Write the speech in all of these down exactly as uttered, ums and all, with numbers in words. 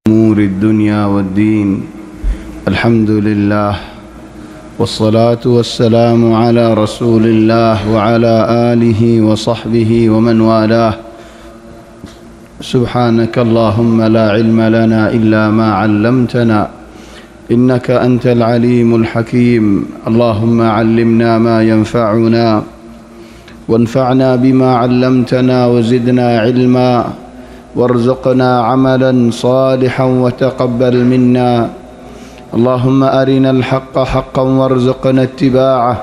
أمور الدنيا والدين. الحمد لله والصلاة والسلام على رسول الله وعلى آله وصحبه ومن والاه. سبحانك اللهم لا علم لنا إلا ما علمتنا إنك أنت العليم الحكيم. اللهم علمنا ما ينفعنا وانفعنا بما علمتنا وزدنا علما وارزقنا عملا صالحا وتقبل منا. اللهم أرنا الحق حقا وارزقنا اتباعه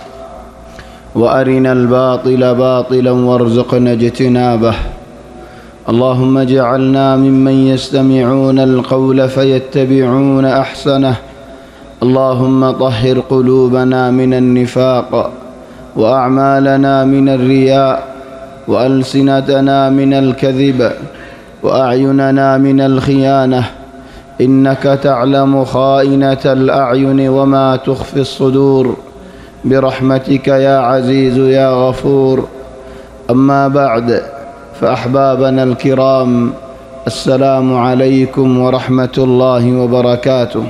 وأرنا الباطل باطلا وارزقنا اجتنابه. اللهم اجعلنا ممن يستمعون القول فيتبعون أحسنه. اللهم طهر قلوبنا من النفاق وأعمالنا من الرياء وألسنتنا من الكذب وأعيننا من الخيانة. إنك تعلم خائنة الأعين وما تخفي الصدور برحمتك يا عزيز يا غفور. أما بعد، فأحبابنا الكرام، السلام عليكم ورحمة الله وبركاته.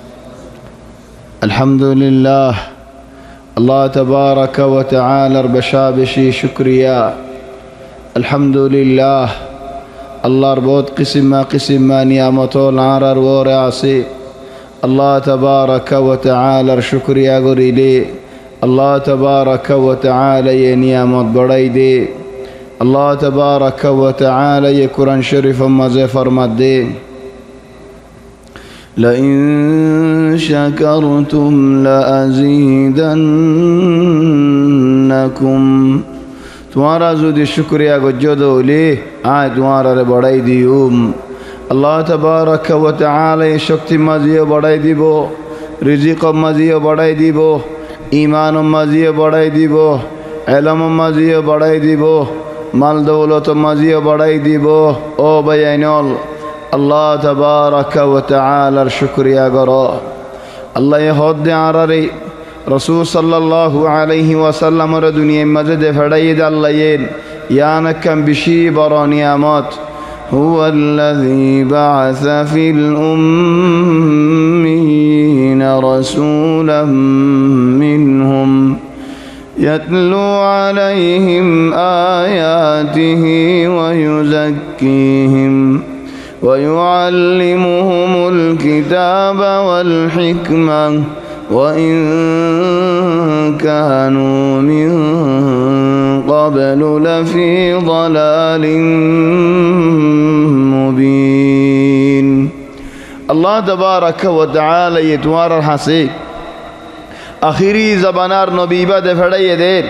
الحمد لله، الله تبارك وتعالى بشابشي شكريا. الحمد لله، الله ربوت قسم ما قسم ما نعمتو العرر ورعسي. الله تبارك وتعالى شكريا قريدي. الله تبارك وتعالى نعمت بريدي. الله تبارك وتعالى قرآن شريف مزي فرمدي. لئن شكرتم لأزيدنكم. تمہارا زودی شکریہ گجو دولی آئے تمہارا رے بڑائی دیوم. اللہ تبارک و تعالی شکتی مزیو بڑائی دیبو، رزق مزیو بڑائی دیبو، ایمان مزیو بڑائی دیبو، علم مزیو بڑائی دیبو، مال دولت مزیو بڑائی دیبو. او بیانول اللہ تبارک و تعالی شکریہ کرو. اللہ یہ حد عراری رسول صلی اللہ علیہ وسلم را دنیا مجد فرید اللہین یانکم بشی برا نعمات. هو الذي بعث في الأمين رسولا منهم يتلو عليهم آياته ويزكيهم ويعلمهم الكتاب والحكمة وإن كانوا من قبل لفي ضلال مبين. الله تبارك وتعالى يتوار الحسي آخری زبانار نبی بد فڑائی دین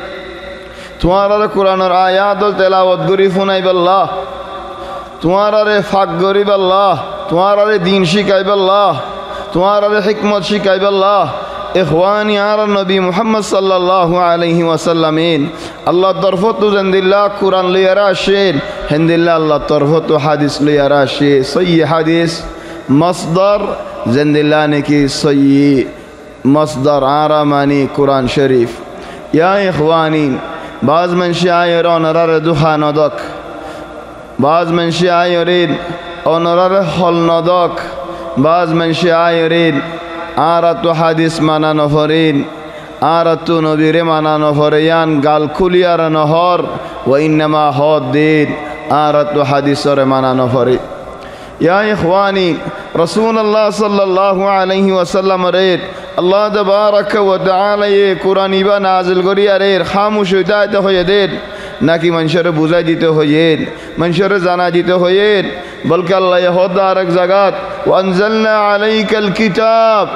تمہارا قرآن اور آیات و تلاوت گری فنائی باللہ، تمہارا رے فاق گری باللہ، تمہارا رے دین شکائی باللہ، تمہارا رے حکمت شکائی باللہ. اخوانی آر نبی محمد صلی اللہ علیہ وسلم اللہ طرفتو زند اللہ قرآن لیا راشین ہند اللہ اللہ طرفتو حدیث لیا راشین. صحیح حدیث مصدر زند اللہ نے کی صحیح مصدر آرامانی قرآن شریف. یا اخوانی بعض منشی آئی رون رر دخان ندک، بعض منشی آئی رین اون رر خل ندک، بعض منشی آئی رین آرتو حدیث مانا نفرین، آرتو نبیر مانا نفریان گال کلیار نهار و انما حد دین آرتو حدیث ر مانا نفرین. یا اخوانی رسول اللہ صلی اللہ علیہ وسلم رید اللہ تبارک و تعالی قرآنی با نازل گری رید خاموش ہدایت ہوئے دید نہ کہ منشر بوزائی دیتے ہوئے منشر زانا دیتے ہوئے بلکہ اللہ یہ حد دارک زگات. وانزلنا علیک الكتاب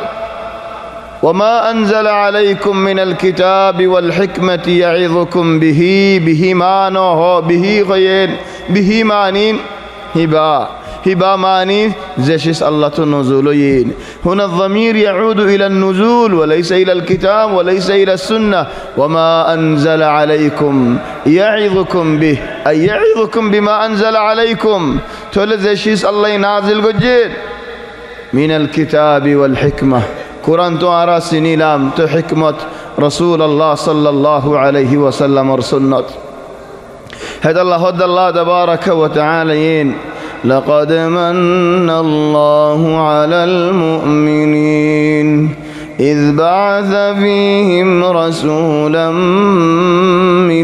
وما انزل علیکم من الكتاب والحکمت یعظکم به. به مانو ہو به غیر به مانین ہبا هبا ماني زيشيس الله تنزولين. هنا الضمير يعود إلى النزول وليس إلى الكتاب وليس إلى السنة. وما أنزل عليكم يعظكم به أي يعظكم بما أنزل عليكم. تولد زيشيس الله نازل قجيد من الكتاب والحكمة. قرآن تعالى سنيلام تحكمة رسول الله صلى الله عليه وسلم ورسنة. هذا الله هذا الله تبارك وتعالى لقد من الله على المؤمنين إذ بعث فيهم رسولا من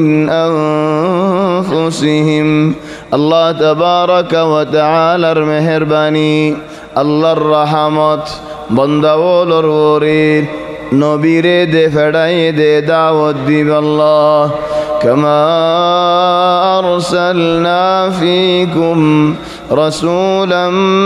أنفسهم الله تبارك وتعالى مهرباني الله الرحمت بندول وريد نبيره دے فڑائے دے دعوت دی بالله كما أرسلنا فيكم رسولا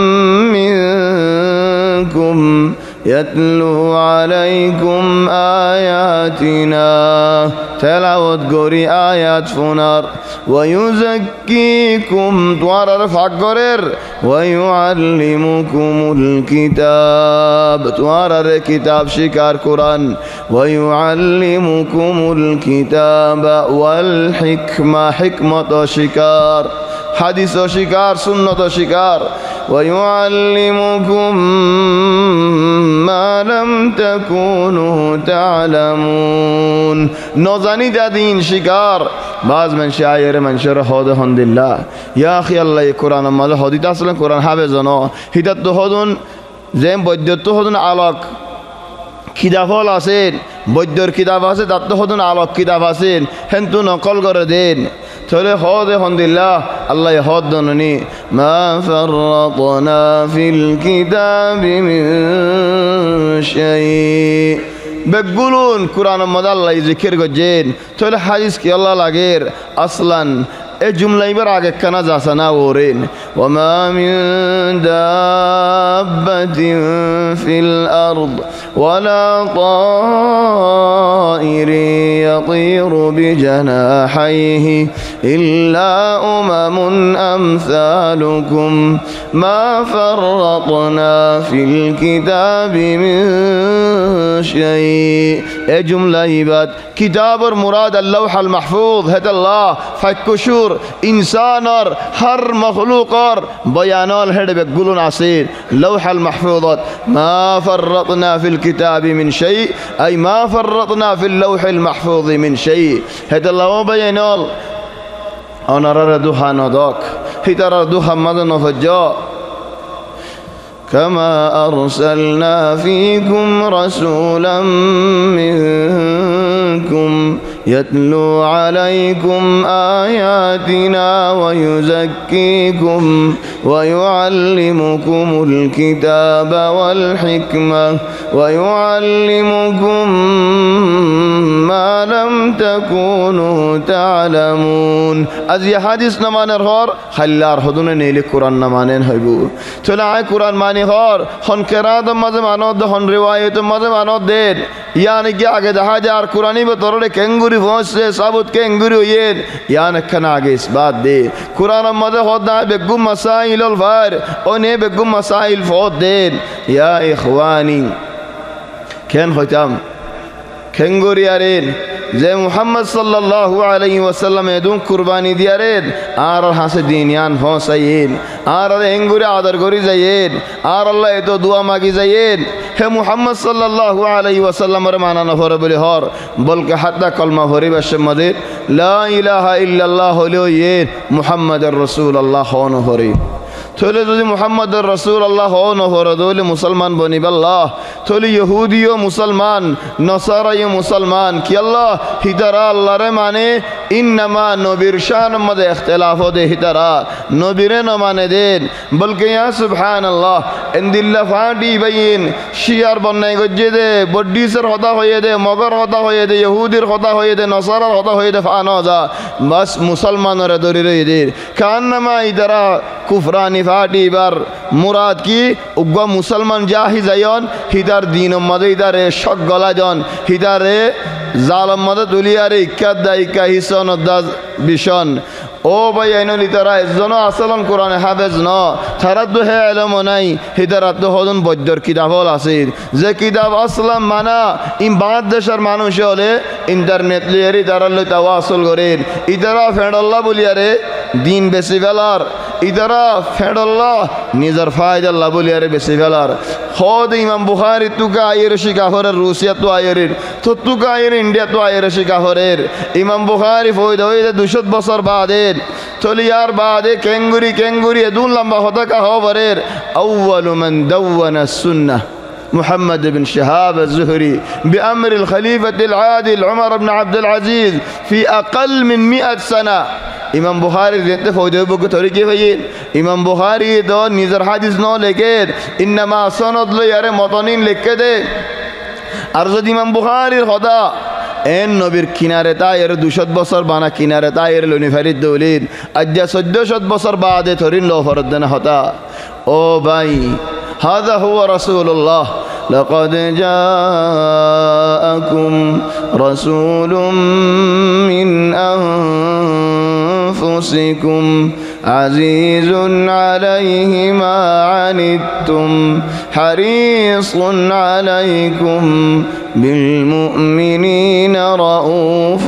منكم يتلو عليكم آياتنا تلاوت قري آيات فنار ويزكيكم توارر فقرر ويعلمكم الكتاب توارر كتاب شكار قرآن ويعلمكم الكتاب والحكمة حكمة شكار حديث شكار سنة شكار ويعلمكم ما لم تكونوا تعلمون نوزاني دادين شكار بعض من شاعر من شر هذا الحمد لله يا أخي الله القرآن ما له هدي تصل القرآن حافظنا هدت هذون زين بدت هذون علاق কিতাবল আছেন বৈদ্যর কিতাব আছে তার তো হদন আলোক কিতাব আছেন হেন্তু নকল করে দেন তাহলে হদ আলহামদুলিল্লাহ আল্লাহ হদ দননি মা ফাররাতনা ফিল কিতাবি মিন শাই বেগুলুন কুরআন মধ্যে আল্লাহ জিকির করছেন তাহলে হাদিস কি আল্লাহ লাগের আসলান এই জুমলা এবার আগে কানা যাসনা ওরেন ওমা মিন দাব্বাতিন ফিল আরদ ওয়ালা তাইরিন ইয়াতিরু বিজনাহিহি ইল্লা উমামুন আমসালুকুম মা ফাররাতনা ফিল কিতাবি মিন শাই এই জুমলা ইবাদ কিতাবর মুরাদ আল্লাহুল মাহফুজ হেদাল্লাহ ফাকুশুর इंसान और हर मखलूक और बयानल हेड बेगुलन आसिर लौहल महफूज़त मा फर्रतना फिल किताबि मिन शै ay मा फर्रतना फिल लौहिल महफूज़ मिन शै हेदल्लाह बयानल अनरा दुहानदक हितरा दुहम्मद नफजा كما أرسلنا فيكم رسولا منكم يتلو عليكم آياتنا ويزكيكم ويعلمكم الكتاب والحكمة ويعلمكم ما لم تكونوا تعلمون أزي حديث نمان الهور خلار حدون نيلي قرآن نمانين هيبو تلعي قرآن ماني هور هن قرآن ماذا مانود ده هن رواية ماذا مانود دين يعني كي آگه ده هجار قرآنی بطرده کنگوری فوسه ثابت کنگوری ہوئین يعني كان آگه اس بات دے قرآن ماذا خود ده بگم مسائل الفار انہیں بگم مسائل فوت دین يا إخواني كان ختم کنگوری آرین যে মুহাম্মদ সাল্লাল্লাহু আলাইহি ওয়াসাল্লাম এদুন কুরবানি দিয়ারেন আর হাসে দিনিয়ান হোসাইন আর এঙ্গুরে আদর করি যাইয়েন আর আল্লাহ এতো দোয়া মাগি যাইয়েন হে মুহাম্মদ সাল্লাল্লাহু আলাইহি ওয়াসাল্লামের মানানো হরে বলে হর বলকে হাত্তা কলমা ভরি বসে মদে লা ইলাহা ইল্লাল্লাহ হলো ইয়ে মুহাম্মাদুর রাসূলুল্লাহ হন হরে থলে যদি মুহাম্মাদুর রাসূলুল্লাহ হন হরে দলে মুসলমান বনিবাল্লাহ থলে ইহুদি ও মুসলমান নসারা ও মুসলমান কি আল্লাহ হিদারা আল্লাহরে মানে ইন্নামা নবীর শান মধ্যে ইখতিলাফ দে হিদারা নবীরে ন মানে দেন বলকে ইয়া সুবহানাল্লাহ ইনদিল্লাহ ফাডি বাইন শিয়ার বন্নাই গজে দে বড্ডিসের হতা হয়ে দে মগর হতা হয়ে দে ইহুদির হতা হয়ে দে নসারার হতা হয়ে দে ফানা যা বাস মুসলমানরে দরি রই দে কান্নামা ইদারা কুফরানি ফাটি বার মুরাদ কি উগ্র মুসলমান জাহি যায়ন হিদার দিন মধ্যে ইদারে শক গলা জন হিদারে জালম মধ্যে দুলিয়ারে ইক্কাত দা ইক্কা হিসন দা বিশন ও ভাই আইনলি তারা এজন আসলন কোরআনে হাফেজ ন তারা তো হে ইলম নাই হিদারাত তো হদন বৈদ্যর কিতাবল আছে যে কিতাব আসলাম মানা ইম বাংলাদেশের মানুষ হলে ইন্টারনেট লিয়ারি তারা লই তাওয়াসুল করেন ইদারা ফেডাল্লাহ বলিয়ারে দিন বেশি ফেলার ইদারা ফেডাল্লাহ নিজের ফায়দাল্লাহ বলিয়ারে বেশি ফেলার হদ ইমাম বুখারী তুকা আয়ের শিকাহরের রুসিয়া তো আয়ের তো তুকা আয়ের ইন্ডিয়া তো আয়ের শিকাহরের ইমাম বুখারী ফয়দা হইতে দুশো বছর বাদে তলিয়ার বাদে কেঙ্গুরি কেঙ্গুরি এদুন লম্বা হতাকা হবরের আউয়ালু মান দাওয়ানা সুন্নাহ محمد بن شهاب الزهري بأمر الخليفة العادل عمر بن عبد العزيز في أقل من مئة سنة ইমাম বুখারী যেতে ফৌজে বুক তরিকে ভাইয়ে ইমাম বুখারী তো নিজের হাদিস ন লেখে ইন্নামা সনদ লইয়ারে মতনিন লিখে দে আর যদি ইমাম বুখারীর খোদা এন নবীর কিনারে তাই এর দুশো বছর বানা কিনারে তাই এর লনি ফারিদ দৌলিন আজ্জা চোদ্দশো বছর বাদে থরিন লো ফরদ্দানা হতা ও ভাই هذا هو رسول الله لقد جاءكم رسول من أنفسكم عزيز عليه ما عنتم حريص عليكم بالمؤمنين رؤوف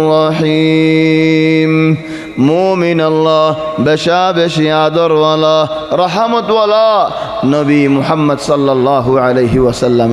رحيم মুমিন আল্লাহ বেশা বেশি আদর ওয়ালা রহমত ওয়ালা নবী মুহাম্মদ সাল্লাল্লাহু আলাইহি ওয়াসাল্লাম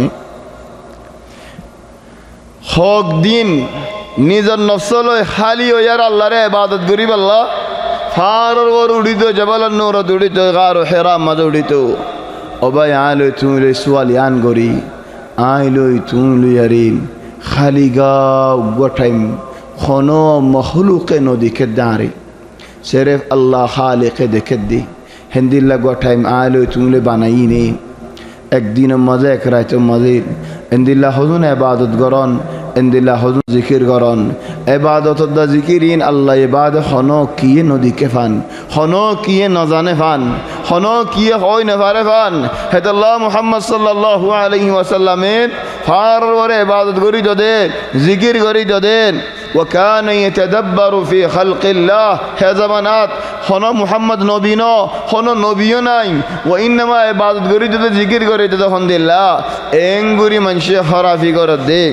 হক দিন নিজের নফসলৈ খালি হইয়ার আল্লাহরে ইবাদত করিব আল্লাহ ফারর ওর উড়িত জবালান নূর উড়িত গার হেরা মাঝ উড়িত অবাই আলই তুই লই সুয়ালিয়ান গরি আইলই তুই লইয়ারিন খালি গাও গোটাইম خنو مخلوق نوديك الداري سيرف الله خالق دكدي هندي الله قوتايم آلو تملي بانايني এক দিন মজা এক রাইতে মজিদ এন্দিল্লাহ হজুন ইবাদত করন এন্দিল্লাহ হজুন জিকির করন ইবাদত দা জিকিরিন আল্লাহ ইবাদ হনো কিয়ে নদীকে ফান হনো কিয়ে নজানে ফান হনো কিয়ে হয় না পারে ফান হেদাল্লাহ মুহাম্মদ সাল্লাল্লাহু আলাইহি ওয়াসাল্লামের ফার ওরে ইবাদত করি দদেন জিকির করি দদেন وكان يتدبر في خلق الله هذا منات خنا محمد نبينا خنا نبينا وإنما عبادت قريت ده ذكر قريت ده الحمد لله إنغوري منشي خرافي قرد ده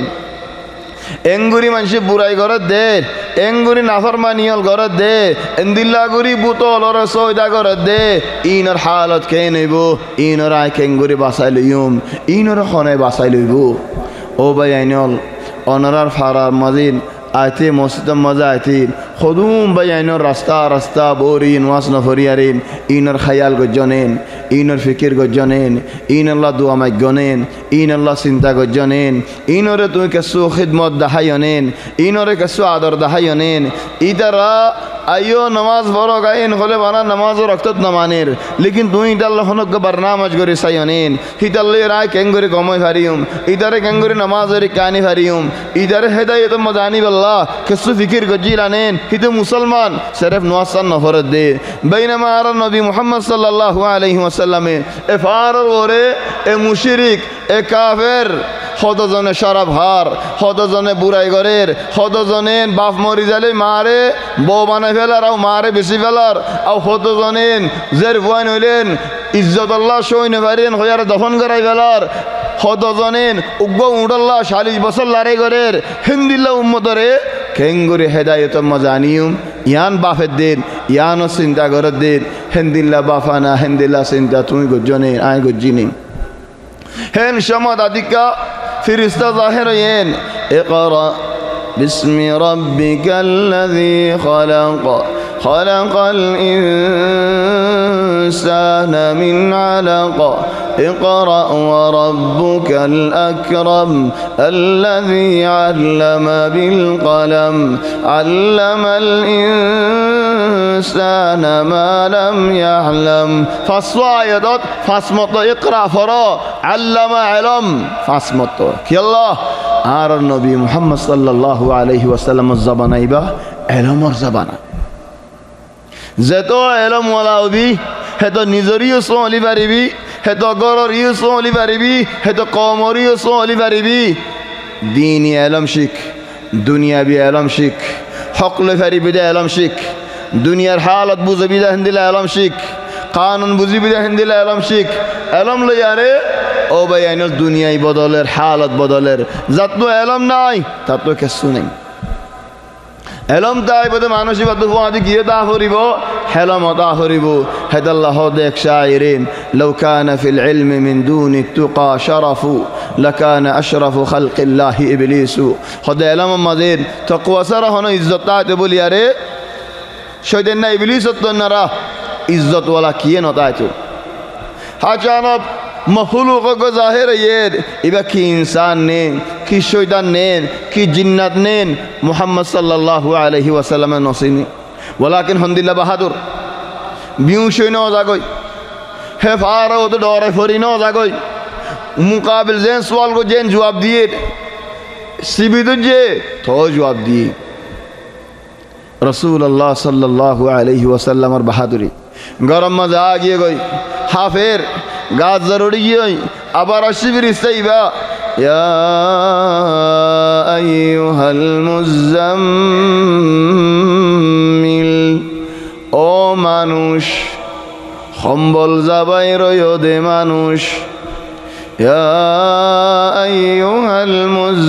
إنغوري منشي براي قرد ده إنغوري نافرمانيال قرد ده إندلا قري بطول ورسول ده قرد ده إنر حالات كيني بو إنر عاي كإنغوري باسايليوم إنر خنا باسايليبو أو بيانيال أنرار فرار مزين آتی موسیقی مزه آتی خودم بیاینر راستا راستا بورین واسنا فریارین اینر خیال گجانین اینر فکر گجانین این الله دعا مگانین این الله سنتا گجانین اینر توی کسو خدمت دهیانین اینر کسو آدر دهیانین ایدرا আইও নামাজ পড়ো গাইন হলে বানা নামাজ রক্তত নামানের লেকিন তুই ইদাল্লাহ হনক বরনামাজ করে সাইয়নেন হিদাল্লে রায় কেঙ্গরি গময় ফারিয়ম ইদারে কেঙ্গরি নামাজের কানি ফারিয়ম ইদারে হেদায়েত মজানি আল্লাহ কিছু ফিকির গজিলানেন হিতে মুসলমান সিরফ নওয়াসান নফরত দে বাইনামা আর নবী মুহাম্মদ সাল্লাল্লাহু আলাইহি ওয়াসাল্লামে এ ফারর ওরে এ মুশরিক এ কাফের হদজনে শরাব হার হদজনে বুড়াই ঘরের হদজনে বাপ মরি যালে মারে বউ বানাই ফেলার আও মারে বেশি ফেলার আও হদজনেন জের ভুয়ান হইলেন ইজ্জত আল্লাহ সইনে পারেন হইয়ার দফন করাই ফেলার হদজনেন উগ্র উডাল্লাহ চাল্লিশ বছর লারে ঘরের হিন্দিল্লা উম্মতরে কেঙ্গুরি হেদায়ত মজানিয়ম ইয়ান বাফের দিন ইয়ানও চিন্তা করার দিন হিন্দিল্লা বাফানা হিন্দিল্লা চিন্তা তুমি গজ্জনে আয় গজ্জিনি হেন সমদ আদিকা ফিরিস্তা জাহির হইয়েন ইকরা বিসমি রাব্বিকাল্লাযী খালাক খালাকাল ইনসানা মিন আলাক اقرأ وربك الأكرم الذي علم بالقلم علم الإنسان ما لم يعلم فصوايدات فاسمط اقرأ فرا علم علم فاسمط كي الله আর নবী মুহাম্মদ সাল্লাল্লাহু আলাইহি ওয়াসাল্লাম জবান আইবা এলমর জবান যেত এলম ওয়ালা হবি হেত নিজরিও চলি পারিবি হেত গররিও চলি পারিবি হেত কমরিও চলি পারিবি দিনী এলম শিখ দুনিয়াবি এলম শিখ হকলে পারিবি দে এলম শিখ দুনিয়ার হালত বুঝবি দে হিন্দিলা এলম শিখ কানুন বুঝবি দে হিন্দিলা এলম শিখ এলম লইয়ারে ও ভাই আইনল দুনিয়ায় বদলের হালত বদলের যাত এলম নাই তাত কিছু নেই এলম তাই বোধ মানসিক আদি গিয়ে তা হরিব হেলম তা হরিব হেদাল্লাহ দেখ শায়রিন لو كان في العلم من دون التقى شرف لكان اشرف خلق الله ابليس خد علم مزيد تقوى سره هنا عزت তে বলি আরে শয়তান না ইবলিস তন্নারা ইজ্জতওয়ালা কিয়ে নতায় তো হাজানব মখলুক को जाहिर ये इबा की इंसान ने की शैतान ने की जिन्नत ने मोहम्मद सल्लल्लाहु अलैहि वसल्लम नसीनी वलाकिन हंदिल्ला बहादुर बिउ शै न जागोई हे फारा तो डरे फरी न जागोई मुकाबिल जेन सवाल को जेन जवाब दिए सिबिद जे तो जवाब दिए रसूल अल्लाह सल्लल्लाहु अलैहि वसल्लम और बहादुरी गरम मजा आ गए गई हाफेर गाज जरूरी है अबर शिबिर इस्तेबा या अय्युहल मुज़म्मिल ओ मानुष खम्बल जाबाई रयो दे मानुष या अय्युहल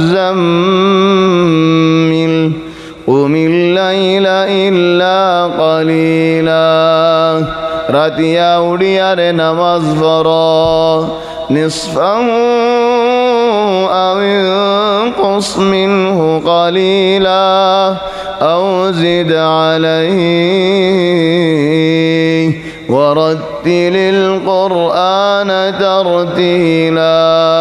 मुज़म्मिल उमिल लैला इल्ला कलीला रातिया उड़िया रे नमाज पढ़ो निस्फहु औ इंकुस मिन्हु कलीला औ जिद अलैहि वरत्तिलिल कुरआन तरतीला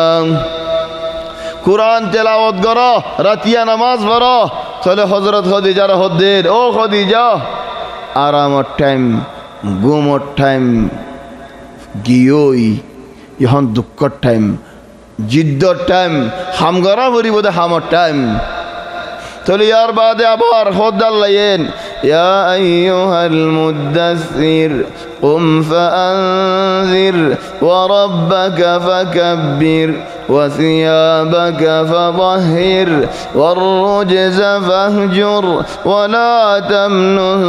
कुरान तिलावत करो रातिया नमाज पढ़ो चले हजरत खदीजार हद्देर ओ खदीजा आरामर टाइम घुमर टाइम गियोई यहन दुखर टाइम जिद्दर टाइम हाम करा भरी बोधे हामर टाइम चले यार बादे आबार हद्दार लायेन या अय्युहल मुद्दस्सिर قم فأنذر وربك فكبر وثيابك فطهر والرجز فاهجر ولا تمنن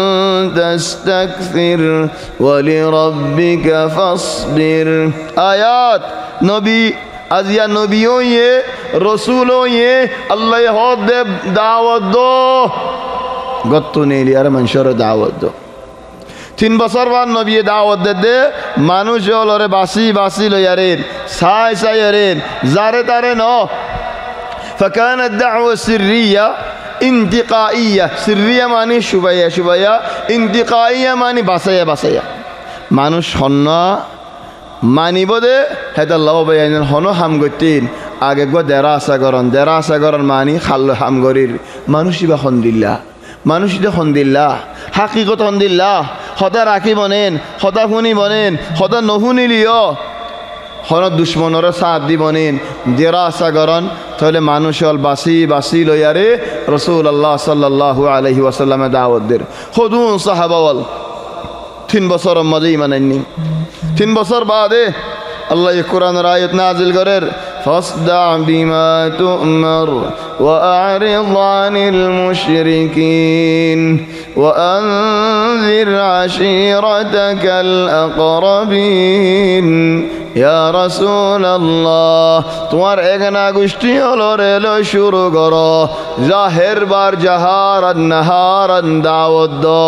تستكثر ولربك فاصبر آيات نبي أزيا نبيون ये रसूलों ये अल्लाह होद दे दावत दो गत्तु नहीं लिया रे मंशर दावत दो तीन बছর बाद नबी दावत दे मानुष ओलरे बासी बासी लयारेन साय सायरेन जारे तारे न فكانت الدعوة السرية انتقائية سرية معني شبية شبية انتقائية معني باسية باسية मानुष हन्ना मानी बोदे हेता लव बयान हनो हम गतिन आगे गो देरा सागरन देरा सागरन मानी खाल्लो हम गरीर मानुषी बा खंदिल्ला मानुषी दे खंदिल्ला हाकीकत खंदिल्ला हता राखी बनेन हता फुनी बनेन हता नहुनी लियो हन दुश्मनर साथ दी बनेन देरा सागरन तले मानुषल बासी बासी लयारे रसूल अल्लाह सल्लल्लाहु अलैहि वसल्लम दावत देर खुदुन साहाबावल तीन बছর मजे मानेनনি तीन बছর बादे अल्लाह ये कुरान आयत नाजिल करेर फस्दा बिमा तुमर वअरिद अनिल मुशरिकीन वअनजिर आशिरतकल अक़रबीन या रसूल अल्लाह तुम्हार एगना गोष्ठी हलोरे लो शुरू करो जाहिर बार जहारन नहारन दावत दो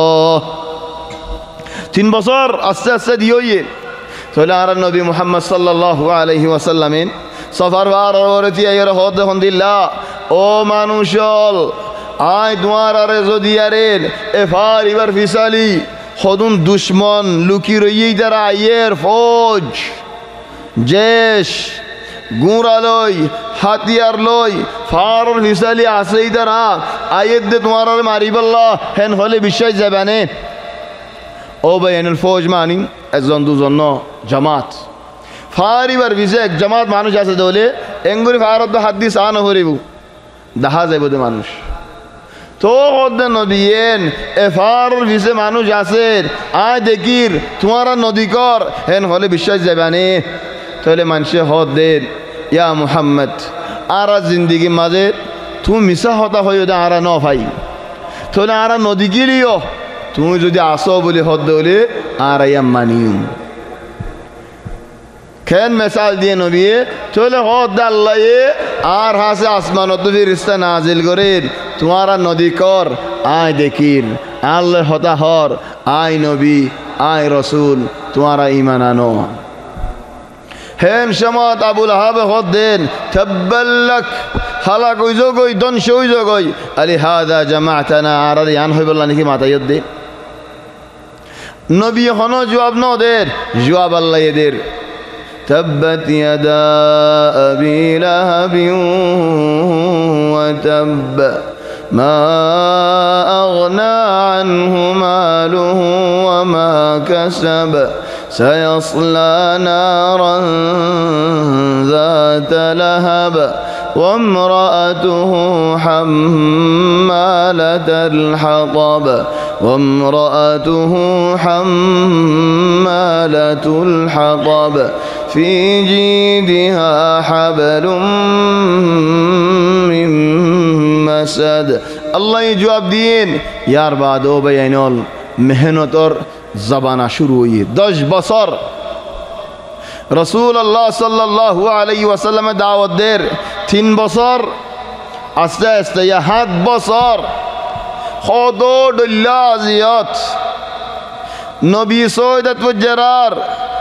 तीन बছর আস্তে আস্তে দিওয়ে চলে আর নবী মুহাম্মদ সাল্লাল্লাহু আলাইহি ওয়াসাল্লামের সফর বার ওরতি আইর হদ হন্দিল্লা ও মানুষল আই দুয়ার আরে যদি আরে এফার ইবার ফিসালি হদুন দুশমন লুকি রইই দ্বারা আইয়ের ফৌজ জেশ গুঁড়া লই হাতিয়ার লই ফার ফিসালি আসেই দ্বারা আইয়ের দে তোমার আর মারিবাল্লাহ হেন হলে বিশ্বাস যাবে না او بین الفوج مانی از زندو زنو جماعت فاری بر ویزه یک جماعت مانوش আছে দলে এঙ্গুরি ফারত দো হাদিস আন হরিবু দেখা যাইবো দে মানুষ তো হদ নবীন এ ফার ভিসে মানুষ আছে আয় দেখির তোমারা নদী কর হেন হলে বিশ্বাস যাবানে তাহলে মানুষে হদ দে ইয়া মুহাম্মদ আরা জিন্দেগি মাঝে তুমি মিছা হতা হইও দে আরা ন ভাই তাহলে আরা নদী গিলিও তুমি যদি আসো বলে হদ দলে আর আইয়াম মানিও কেন মিসাল দিয়ে নবী চলে হদ আল্লাহ আর হাসে আসমানত ফেরেশতা নাজিল করেন তোমারা নদী কর আয় দেখির আল্লাহ হতা হর আয় নবী আয় রাসূল তোমারা ঈমান আনো হেন সমাত আবুল আহাব হদ দেন তাব্বাল্লাক হালাক হই জগই দংশ হই জগই আলি হাদা জামাতানা আর ইয়ান হই বললা নাকি মাথায় দে নবী হনো জবাব ন দের জবাব আল্লাহ এদের تبت يدا أبي لهب وتب ما أغنى عنه ماله وما كسب سيصلى نارا ذات لهب وامرأته حمالة الحطب وامرأته حمالة الحطب في جيدها حبل من مسد الله جواب دين यार बाद ओ बयानल मेहनत और जबाना शुरू हुई दस बसर रसूल अल्लाह सल्लल्लाहु अलैहि वसल्लम दावत देर तीन बसर आस्ते आस्ते या हाथ बसर खदो डल्लाजियत नबी सौदत वजरार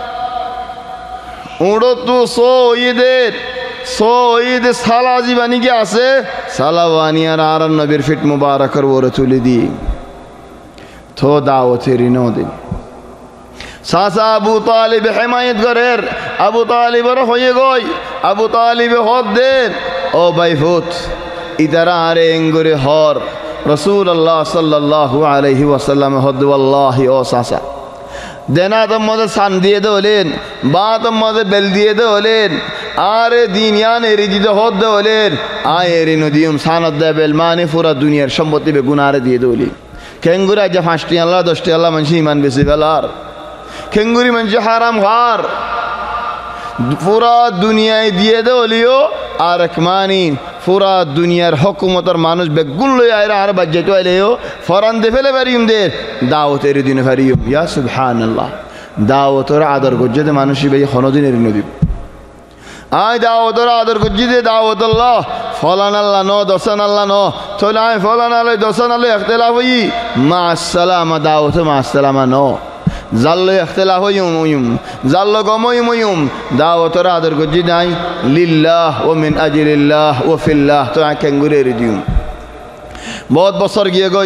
उड़ो तो सौईदेर सौईद सालाजी बनी के आसे सालावानियार आरन नबीर फिट मुबारकर वो रतुली दी थो दावतेरी नो दिन सासा अबू तालिब हिमायत गरेर अबू तालिब रो होये गोई अबू तालिब होद देन ओ भाई फुत इधर आरे इंगुरे हर रसूल अल्लाह सल्लल्लाहु अलैहि वसल्लम होद वल्लाहि ओ सासा देना तो मदे सान दिए दो लेन बात मदे बेल दिए दो लेन आरे दिन यान एरी जिदे होद दो लेन आए एरी नदियम सानद दे बेल माने पूरा दुनियार सम्पत्ति बे गुनारे दिए दो लेन केंगुरा जब फास्टी अल्लाह दोस्ती अल्लाह मंशी ईमान बेसी बेलार केंगुरी मंशी हाराम हार पूरा दुनिया दिए दो लियो आरकमानी पूरा दुनियार हुकूमतर मानुष बेगुन लो आयरा आर बज्जे तो आइले हो फौरन दे फेले बेरियम दे दावत एरी दिन फेरियम या सुब्हानल्लाह दावत और आदर गुज्जे दे मानुषी बे खनो दिन एरी नदी आय दावत और आदर गुज्जे दे दावत अल्लाह फलान अल्लाह नो दोसन अल्लाह नो तो लाए फलान अल्लाह दोसन अल्लाह इख्तिलाफ हुई मा अस्सलाम दावत मा अस्सलाम नो जाल्लो इख्तिलाफ हुयुम हुयुम जाल्लो गमयुम हुयुम दावत और आदर गुज्जे नाई लिल्लाह व मिन अजलिल्लाह व फिल्लाह तो आंखें गुरे रिदियुम बहुत बसर गिए गई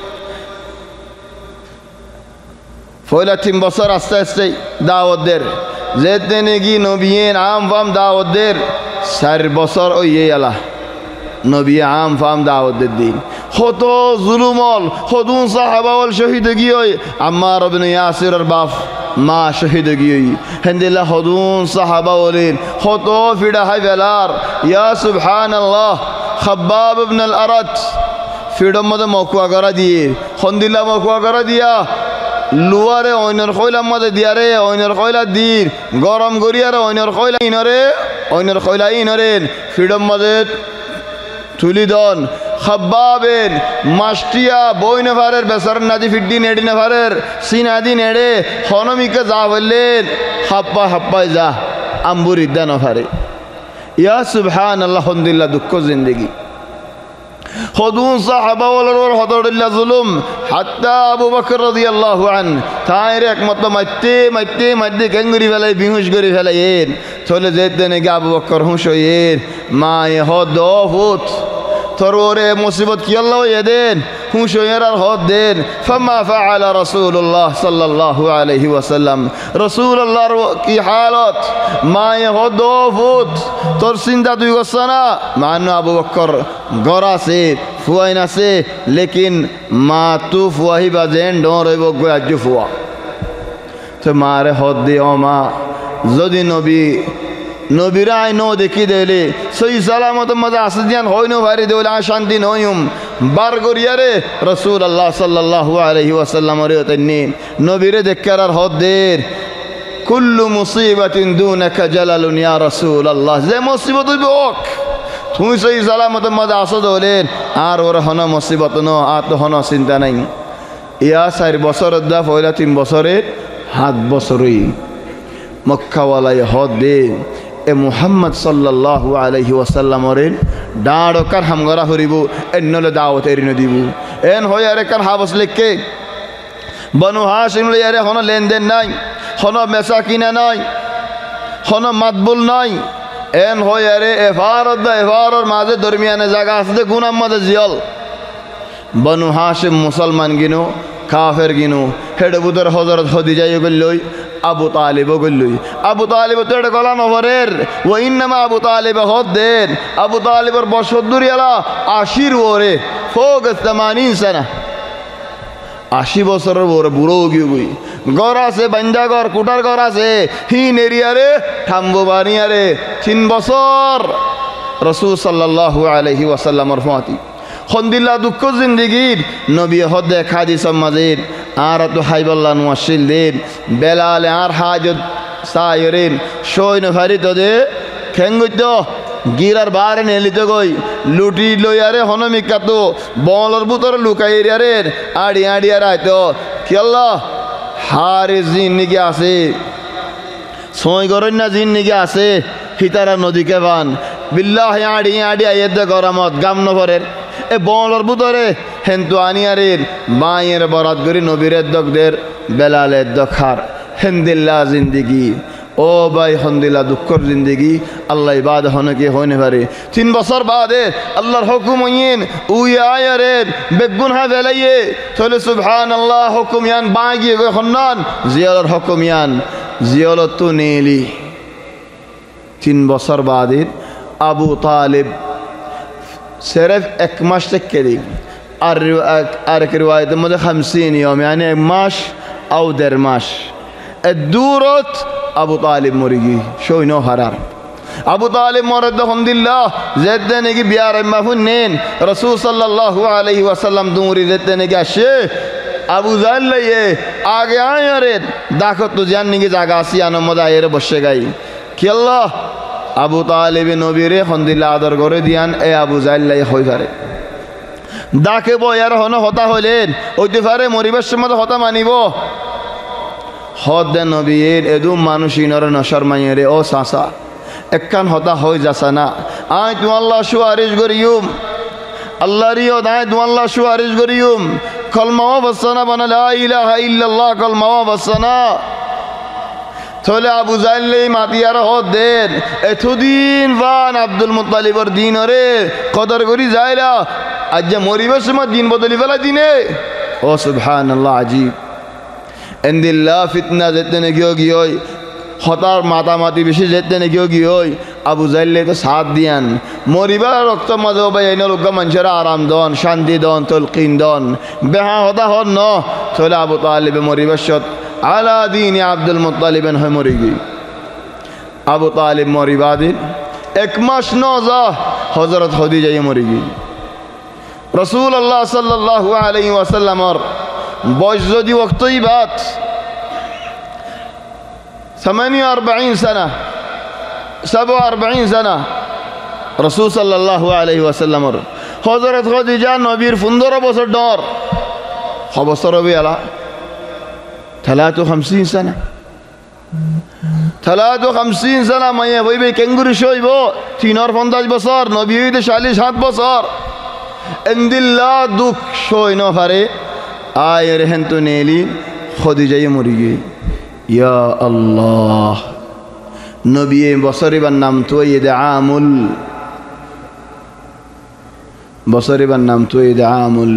फौला तीन बसर आस्ते आस्ते दावत देर जेते नेगी नबियेन आम फाम दावत देर चार बसर ओ ये अला नबी आम फाम दावत दे दिन खतो जुलुमल खदुन साहबावल शहीद गियोय अम्मार इब्न यासिर बाफ मा शहीद गियोय हंदिल्ला खदुन साहबावलिन खतो फिडा हाय बेलार या सुब्हानाल्लाह खब्बाब इब्न अल अरत फिडो मदे मकुआ करा दिए खंदिल्ला मकुआ करा दिया लुआरे ओइनर खयला मदे दियारे ओइनर खयला दीर गरम गरियारे ओइनर खयला इनरे ओइनर खयला इनरे फिडो मदे तुलिदन खब्बाबेन मास्टिया बोइने फारेर बेसर नादी फिड्डी नेडी ने फारेर सिनादी नेडे खनमिके जा बललेन हप्पा हप्पा जा आम्बुरी दा न फारे या सुब्हानाल्लाह हम्दुलिल्लाह दुख जिंदगी खदून साहबा वलर हदरल्ला जुलुम हत्ता अबू बकर रादियाल्लाहु अन तायरे एकमत मत्ते मत्ते मद्दे केंगुरी फेलाई बिहुश गरी फेलायेन चले जेते नेगे अबू बकर हुश होयेन माये हद फुत तरोरे मुसीबत की अल्लाह ये देन हुश होयर हद देन फमा फअल रसूलुल्लाह सल्लल्लाहु अलैहि वसल्लम रसूल अल्लाह की हालत माये हद फुत तोर सिंदा दुई गसना मानो अबू बकर गरा से फुआइना से लेकिन मा तू फुआही बाजेन डोर वो गजु फुआ तो मारे हद दे ओ मा जदि नबी नबीरा आय नो देखी देले सही सलामत मजा असदियान होय नो भारी देवला शांति नोयुम बार गरियारे रसूल अल्लाह सल्लल्लाहु अलैहि वसल्लम रे तन्नी नबीरे देखकर हद देर कुल्लु मुसीबतिन दूनका जलालुन या रसूल अल्लाह जे मुसीबत बोक तुई सही सलामत मजा असद होले आर और हन मुसीबत नो आ तो हन चिंता नहीं या चार बছর দা পয়লা तीन বছরের সাত বছরই মক্কা ওয়ালাই হদ দে ए मुहम्मद सल्लल्लाहु अलैहि वसल्लम रे डाड़ो कर हम गरा हरिबो एनले दावत एरिनो दिबु एन हो यारे कर हाबस लेके बनु हाशिम ले यारे होनो लेन देन नाई होनो मेसाकिना नाई होनो मतबुल नाई एन हो यारे एफारत द एफारर माजे दरमियाने जागा आछे गुनाम माजे जियल बनु हाशिम मुसलमान गिनो কাফের গিনু হেডে বুধর হজরত খদিজা গল্লই আবু তালিব গল্লই আবু তালিব তো এটা গলা নভরের ও ইন্নামা আবু তালিব হদ্দের আবু তালিবর বসদ্দুরি আলা আশির ওরে ফোক তামানিন সানা আশি বছরের ওরে বুড়ো গিয়ে গুই ঘর আছে বাঞ্জা ঘর কুটার ঘর আছে হিন এরিয়ারে থাম্বো বানিয়ারে তিন বছর রসুল সাল্লাল্লাহু আলাইহি ওয়াসাল্লামর ফাতি খন্দিল্লা দুঃখ জিন্দিগির নবী হদে খাদি সমাজের আর তো হাইবল্লা নোয়াশিল দিন বেলালে আর হাজত সায়রেন সৈন ফারি তো দে খেঙ্গুত গিরার বারে নেলিতে গই লুটি লইয়ারে হনমিকা তো বলর বুতরে লুকাই এরিয়ারে আড়ি আড়ি আর আইতো কি আল্লাহ হারে জিন নিকে আছে ছয় গরন না জিন নিকে আছে হিতারা নদীকে বান বিল্লাহ আড়ি আড়ি আইয়ে দে গরমত গাম নভরের এ বলর বুতরে হেন্তু আনিয়ারের বাঁয়ের বরাত করি নবীরের দকদের বেলালের দখার হেন্দিল্লা জিন্দিগি ও ভাই হন্দিল্লা দুঃখর জিন্দিগি আল্লাহ বাদ হনকে হইনে পারে তিন বছর বাদে আল্লাহর হুকুম হইন উই আয়ারের বেগুন হা বেলাইয়ে চলে সুবহান আল্লাহ হুকুম ইয়ান বাঁ গিয়ে হন্নান জিয়ালর হুকুম ইয়ান জিয়ালত তো নেলি তিন বছর বাদে আবু তালিব सिर्फ एक मास तक के दी और और एक रिवायत मुझे खमसीन योम यानी एक मास और डेढ़ मास दूरत अबू तालिब मरिगी शो नो हरार अबू तालिब मरद हमदिल्ला ज़ेद्दे ने की बियार महफूनेन रसूल सल्लल्लाहु अलैहि वसल्लम दूरी ज़ेद्दे ने की अशे अबू जाल ये आगे आए अरे दाखत तो जानने की जगह सी आनो मदायर बच्चे गई कि अल्लाह আবু তালিব নবীরে খন্দিল্লা আদর করে দিয়ান এ আবু জাইল্লাই হই পারে ডাকে বয়ার হন হতা হইলেন ওইতে পারে মরিবার সময় হতা মানিব হদ দে নবীর এদু মানুষিনর নশর মাইরে ও সাসা একখান হতা হই যাসা না আই তু আল্লাহ সুয়ারিশ করিউম আল্লাহ রিও দাই তু আল্লাহ সুয়ারিশ করিউম কলমা বসনা বানা লা ইলাহা ইল্লাল্লাহ কলমা বসনা থলে আবু জাইল্লে মাতিয়ার হদ দেন এতদিন বান আব্দুল মুত্তালিবর দিন রে কদর করি যাইরা আজ যে মরিবার সময় দিন বদলি ফেলা দিনে ও সুবহানাল্লাহ আজিব এন্দিল্লা ফিতনা যেতে নাকি গিয়ে হতার মাতামাতি বেশি যেতে নাকি গিয়ে আবু জাইল্লে তো সাথ দিয়ান মরিবার রক্ত মাঝে ভাই এই লোক মানুষেরা আরাম দন শান্তি দন তলকিন দন বেহা হতা হন ন থলে আবু তালিবে মরিবার সত আলা দিন আব্দুল মুত্তালিবেন হয়ে মরি গই আবু তালিব মরিবাদিন এক মাস ন যা হজরত খদিজা মরি গই রসুল আল্লাহ সাল্লাল্লাহু আলাইহি ওয়াসাল্লামর বয়স যদি ওয়াক্তই বাত ثمانية وأربعين سنة سبعة وأربعين سنة رسول صلى الله عليه وسلم হজরত খদিজা নবীর পনেরো বছর ডর খবর হবে আলা ثلاثة وخمسين سنة ثلاثة وخمسين سنة ما يبي بي كنغوري شوي بو تينار فنداج بصار نبي يد شاليش هات بصار عند الله دوك شوي نفره آي رهنتو نيلي خديجة يمريجي يا الله نبي بصري بالنام تو يدعامل بصري بالنام تو يدعامل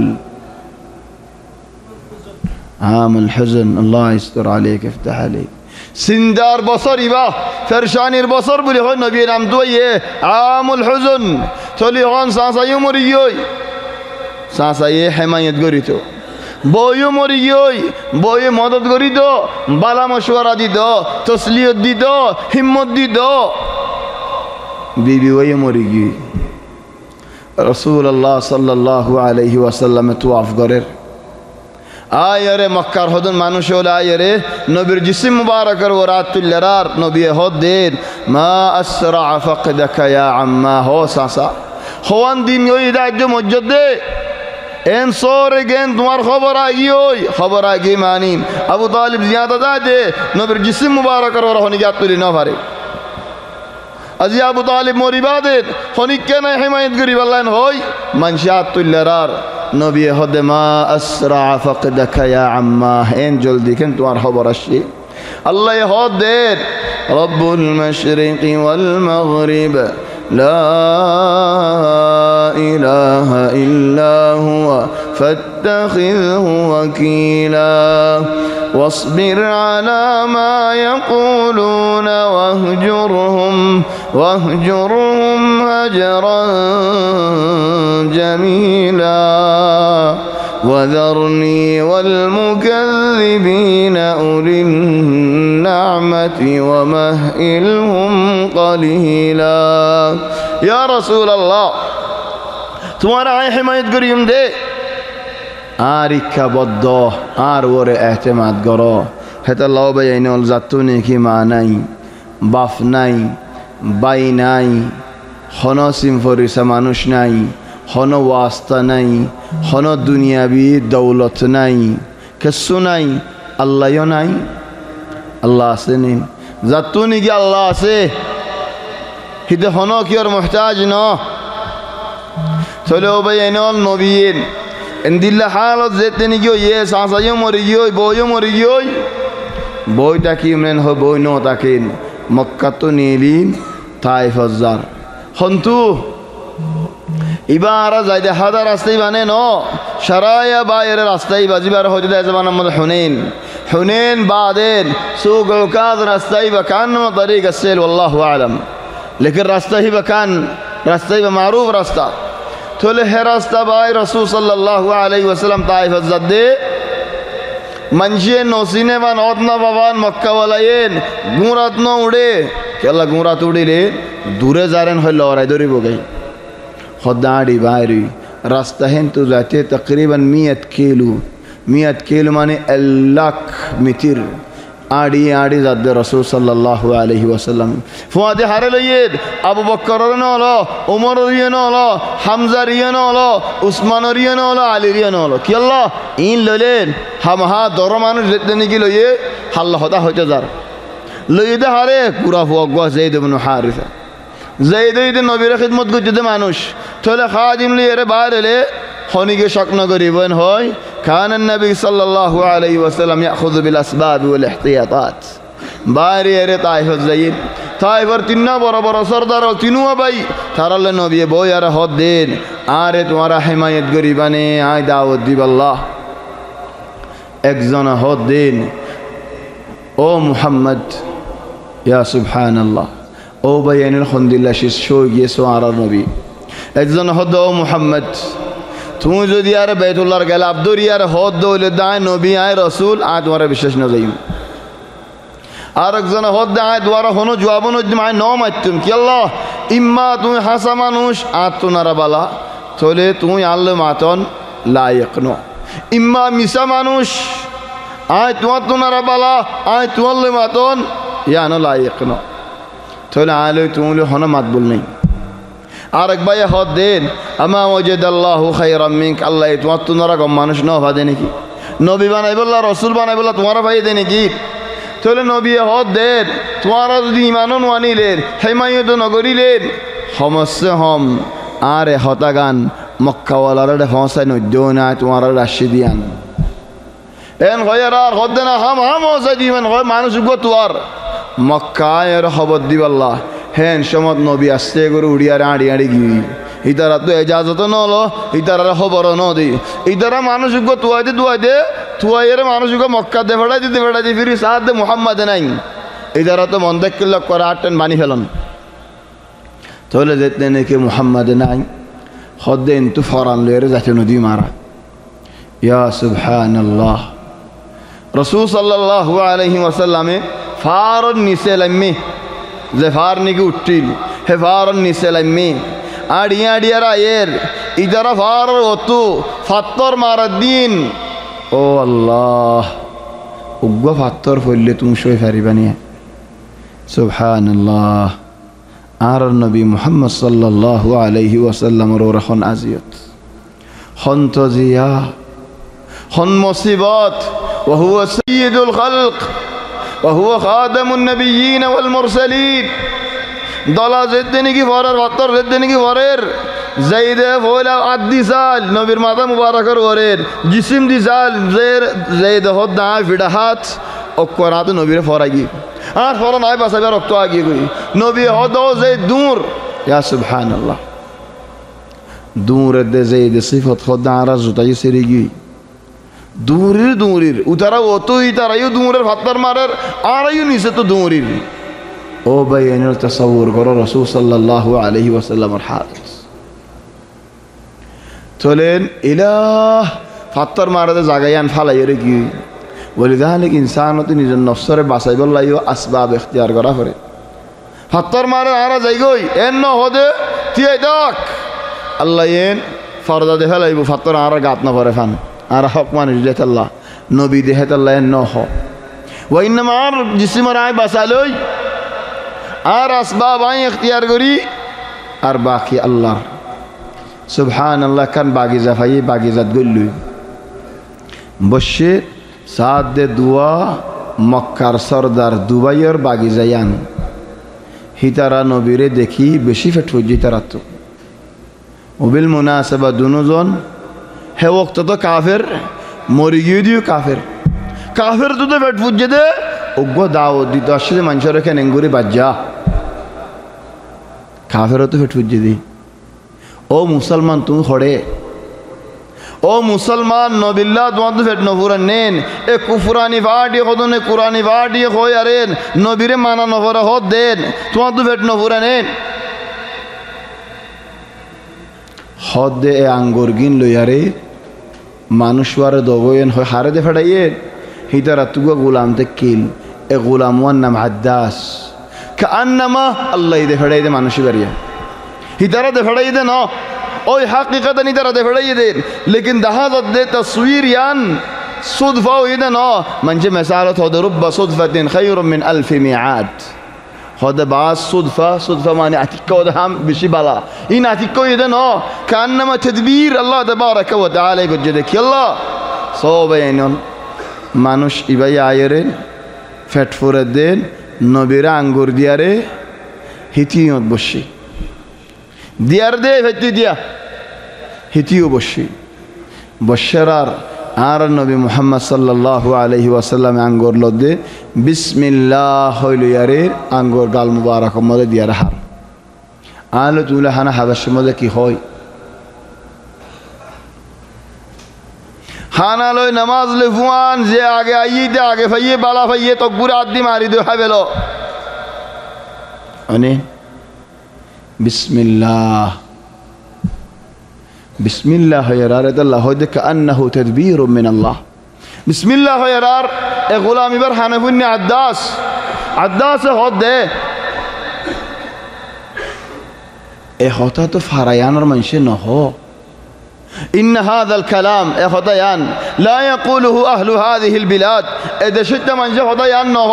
عام الحزن الله يستر عليك يفتح عليك سندار بصري با فرشاني البصر بلي هون نبي نام دويه عام الحزن تولي هون ساسا يمريوي ساسا يه حماية غريتو بويو مريوي بويو مدد غريتو بالا مشورة ديدو تسليت ديدو همت ديدو بيبي ويه مريوي رسول الله صلى الله عليه وسلم تواف غرير آيره مكار هدون مانوشول آيره نبير جسم مبارك ورات اللرار نبي هدين ما أسرع فقدك يا عما هو ساسا خوان دين يوي داجو مجده ان صور گين تمہار خبر آگی ہوئی خبر آگی مانین ابو طالب زیادہ دا دے نبیر جسم مبارک ور ہونی گات تلی نہ بھارے ازی ابو طالب موری بادت ہونی کنا حمایت گری والله ہوئی منشات اللرار نبی حد ما اسرع فقدك يا عما ان جلدی کن تمہار خبر اشی اللہ حد رب المشرق والمغرب لا إله إلا هو فاتخذه وكيلا واصبر على ما يقولون واهجرهم واهجرهم هجرا جميلا وذرني والمكذبين أولي النعمة ومهلهم قليلا يا رسول الله تمہارا آئے حمایت کریم دے আর ইচ্ছাবদ্ধ আর ওরে এহতেমাদ করো হেতা লাও ভাই আইনল জাতুনি কি মা নাই বাপ নাই বাই নাই হন সিমফরিসা মানুষ নাই হন ওয়াস্তা নাই হন দুনিয়াবি দৌলত নাই কিচ্ছু নাই আল্লাহও নাই আল্লাহ আছে নি জাতুনি কি আল্লাহ আছে হিতে হন কি ওর মুহতাজ ন চলে ও ভাই আইনল নবীন এন্দিল্লা হালত যেতে নি গিয়ে ইয়ে সাসাইও মরে গিয়ে বইও মরে গিয়ে বইটা কি মেন হয় বই ন তাকিন মক্কা তো নিলিন তাই ফজার হন্তু এবার যাইতে হাজার রাস্তাই বানে ন সারায়া বাইরের রাস্তাই বাজিবার হইতে দেয় বানাম হুনেন হুনেন বাদেন সুক কাজ রাস্তাই বা কান তরিক আসেল আল্লাহু আলম লেকিন রাস্তা হি বা কান রাস্তাই বা মারুফ রাস্তা থলে হে রাস্তা বাই রাসূল সাল্লাল্লাহু আলাইহি ওয়াসাল্লাম তাইফ আজাদে মঞ্জিয়ে নসিনে বান অদনা বাবান মক্কা ওয়ালায়েন গুরাত ন উড়ে কেলা গুরাত উড়িলে দূরে যারেন হইল লড়াই ধরিব গাই খদাড়ি বাইরি রাস্তা হেন তো যাতে তকরিবান মিয়াত কিলো মিয়াত কিলো মানে এক লাখ মিটার আড়ি আড়ি যাদে রাসূল সাল্লাল্লাহু আলাইহি ওয়াসাল্লাম ফুয়াদে হারে লইয়েদ আবু বকর ন হলো ওমর রিয়ে ন হলো হামজা রিয়ে ন হলো উসমান রিয়ে ন হলো আলী রিয়ে ন হলো কি আল্লাহ ইন লইলেন হাম হা দর মানুষ যেতে নাকি লইয়ে হাল্লা হতা হইতে যার লইয়ে দে হারে পুরা ফুয়াক গা যাইদ ইবনে হারিসা যাইদ ইবনে নবীর খিদমত করতে মানুষ তাহলে খাদিম লিয়ে রে বাইরে হনিকে স্বপ্ন করিবেন হয় كان النبي صلى الله عليه وسلم يأخذ بالأسباب والاحتياطات باري يري طائف الزين طائف تنا برا برا سردار تنوا باي ترى النبي بو يا رهود دين آره تمہارا حمایت گریبانے آئی دعوت دی بالله একজন হদ দিন ও মুহাম্মদ ইয়া সুবহানাল্লাহ ও বাইনের খন্দিল্লা শিষ্য গিয়েছো আর নবী একজন হদ ও মুহাম্মদ তুমি যদি আর বাইতুল্লাহর গেলে আব্দুর ইয়ার হদ দৌলে দায় নবী আয় রসুল আয় তোমার বিশ্বাস না যাই আর একজন হদ দায় দ্বারা হনো জবাব নয় ন মারতুম কি আল্লাহ ইম্মা তুমি হাসা মানুষ আর তোনারা বালা চলে তুমি আল্লাহ মাতন লায়ক ন ইম্মা মিশা মানুষ আয় তোমার তোনারা বালা আয় তোমার মাতন ইয়ানো লায়ক ন চলে আয় তুমি হনো মাত বল নেই আর এক ভাই হদ দেন আমা ওয়াজাদাল্লাহু খায়রাম মিনক আল্লাহ তোমার তোনারা কম মানুষ ন ভাদে নাকি নবী বানাই বললা রসুল বানাই বললা তোমারা ভাই দে নাকি চলে নবী হদ দেন তোমারা যদি ইমানও নানিলেন হেমায়ত নগরিলেন সমস্যা হম আরে হতাগান মক্কাওয়ালারে ফসাই নদ্য না তোমার রাশি দিয়ান এন হয়ার আর হদ দেনা হাম হাম হসাই দিবেন হয় মানুষ গো তোয়ার মক্কায় আর খবর দিবাল্লাহ হেন সমত নবী আসতে করে উড়িয়ারে আড়ি আড়ি গিয়ে ইতারা তো এজাজত নল ইতারা খবর ন দি ইতারা মানুষ গো তুয়াই দে তুয়াই দে তুয়াইয়ের মানুষ গো মক্কা দে ফেড়াই দিতে ফেড়াই দি ফিরি সাদ দে মুহাম্মদ নাই ইতারা তো মন দেখিল করে আটেন বানি ফেলন তাহলে যেতে নাকি মুহাম্মদ নাই হদেন তু ফরান লয়ের যাতে নদী মারা ইয়া সুবহানাল্লাহ রাসূল সাল্লাল্লাহু আলাইহি ওয়াসাল্লামে ফারন নিচে লাম্মি যে ফার নাকি উঠিল হে ফারন নিচে লাম্মি আড়িয়া আড়িয়ারা এর ইদারা ফার অতু ফাত্তর মারার দিন ও আল্লাহ উগ্র ফাত্তর ফললে তুমি সই ফারিবানি সুবহানাল্লাহ আর নবী মুহাম্মদ সাল্লাল্লাহু আলাইহি ওয়াসাল্লামর রখন আজিয়ত হন তজিয়া হন মুসিবত ওয়া হুয়া সাইয়্যিদুল খালক ওয়া হুয়া খাদামুন নবিয়্যিন ওয়াল মুরসালিন দলা যেতে নাকি ফরের ফাত্তর যেতে নাকি ফরের যাইদে ফয়লা আদি সাল নবীর মাথা মুবারকের ওরের জিসিম দি সাল জের যাইদে হদ না ফিডা হাত অকরাত নবীর ফরাগি আর ফর নাই বাসাবে রক্ত আগি কই নবী হদ যে দূর ইয়া সুবহানাল্লাহ দূরে দে যে দে সিফত খোদা আর জুতাই সেরিগি দূরের দূরের উতারা অতই তারাইও দূরের ফাত্তার মারার আরাইও নিচে তো দূরের ও ভাই এনের তাসাউর করো রাসূল সাল্লাল্লাহু আলাইহি ওয়াসাল্লামের হাদিস চলেন ইলাহ ফাত্তার মারাতে জাগায়ান ফালাইরে কি ওলিদালিক ইনসানতে নিজের নফসরে বাঁচাইবার লাগিও আসবাব ইখতিয়ার করা করে ফাত্তার মারে আরা যাইগই এন ন হদে তিয়াই দাক আল্লাহ এন ফরদা দে ফেলাইব ফাত্তার আরা গাত না পরে ফান আর হক মানুষ দেখ আল্লাহ নবী দেহ আল্লাহ এন ন হ ওয়াইন্নামা আর জিসিমর আয় বাঁচালই আর আসবাব আই ইখতিয়ার করি আর বাকি আল্লাহ সুবহানাল্লাহ কান বাগিজা ভাই বাগিজাত গল্লু বসে সাদ দে দুয়া মক্কার সরদার দুবাইয়ের বাগিজায়ান হিতারা নবীরে দেখি বেশি ফেট হয়ে তারা তো ওবিল মুনাসাবা দুজন হে ওক্ত তো কাফের মরি গিয়ে দিও কাফের কাফের তো ফেট ফুজে দে অজ্ঞ দাও দিতে আসছে মানুষের এখানে নেঙ্গুরি বাজ্যা কাফেরও তো ফেট ফুজে দি ও মুসলমান তুমি হড়ে ও মুসলমান নবিল্লা তোমার তো ফেট নফুরা নেন এ কুফুরানি ভাড়িয়ে হদন এ কুরানি ভাড়িয়ে হয়ে আরেন নবীরে মানা নফরা হদ দেন তোমার তো ফেট নফুরা নেন হদ দে এ আঙ্গুর গিন লইয়ারে মানুষ ওয়ারে দগয়েন হয় হারে দে ফেটাইয়ে হিতারা তুগা গুলাম তে কিল এ গুলাম ওয়ান নাম আদাস কান্নামা আল্লাহ দে ফেটাই দে মানুষই বাড়িয়া হিতারা দে ফেটাই দে না ওই হাকিকত নি তারা দে ফেটাই দেন লেকিন দাহাজত দে তসवीर यान صدفه ويدا نو منجي مساله هذا رب صدفه خير من الف ميعاد هذا بعض صدفه صدفه معنى اتيكو ده هم بشي بلا ان اتيكو يدا نو كانما تدبير الله تبارك وتعالى يجدك يلا صوبين মানুষ ইবাই আয়রে ফেট ফুরে দেন নবীরা আঙ্গুর দিয়ারে হিতিয়ত বসি দিয়ার দে ভেতি দিয়া হিতিও বসি বসরার আর নবী মুহাম্মদ সাল্লাল্লাহু আলাইহি ওয়াসাল্লাম আঙ্গুর লদে বিসমিল্লাহ হইল ইয়ারে আঙ্গুর গাল মুবারক মধ্যে দিয়ার হার আলো তুলে হানা হাবাসের মধ্যে কি হয় হানা লই নামাজ লে ফুয়ান যে আগে আইয়ে দে আগে ভাইয়ে বালা ভাইয়ে তকবুর আদি মারি দে হাবেলো অনে বিসমিল্লাহ বিসমিল্লাহ ইয়ারার আল্লাহ হদে কান্নাহু তাদবীর মিন আল্লাহ বিসমিল্লাহ ইয়ারার এ গোলাম ইবার হানাফুন্নি আদাস আদাস হদে এ হতা তো ফারায়ানের মানুষ নহ إن هذا الكلام إخوتيان لا يقوله أهل هذه البلاد إذا شئت من جهوديان نهو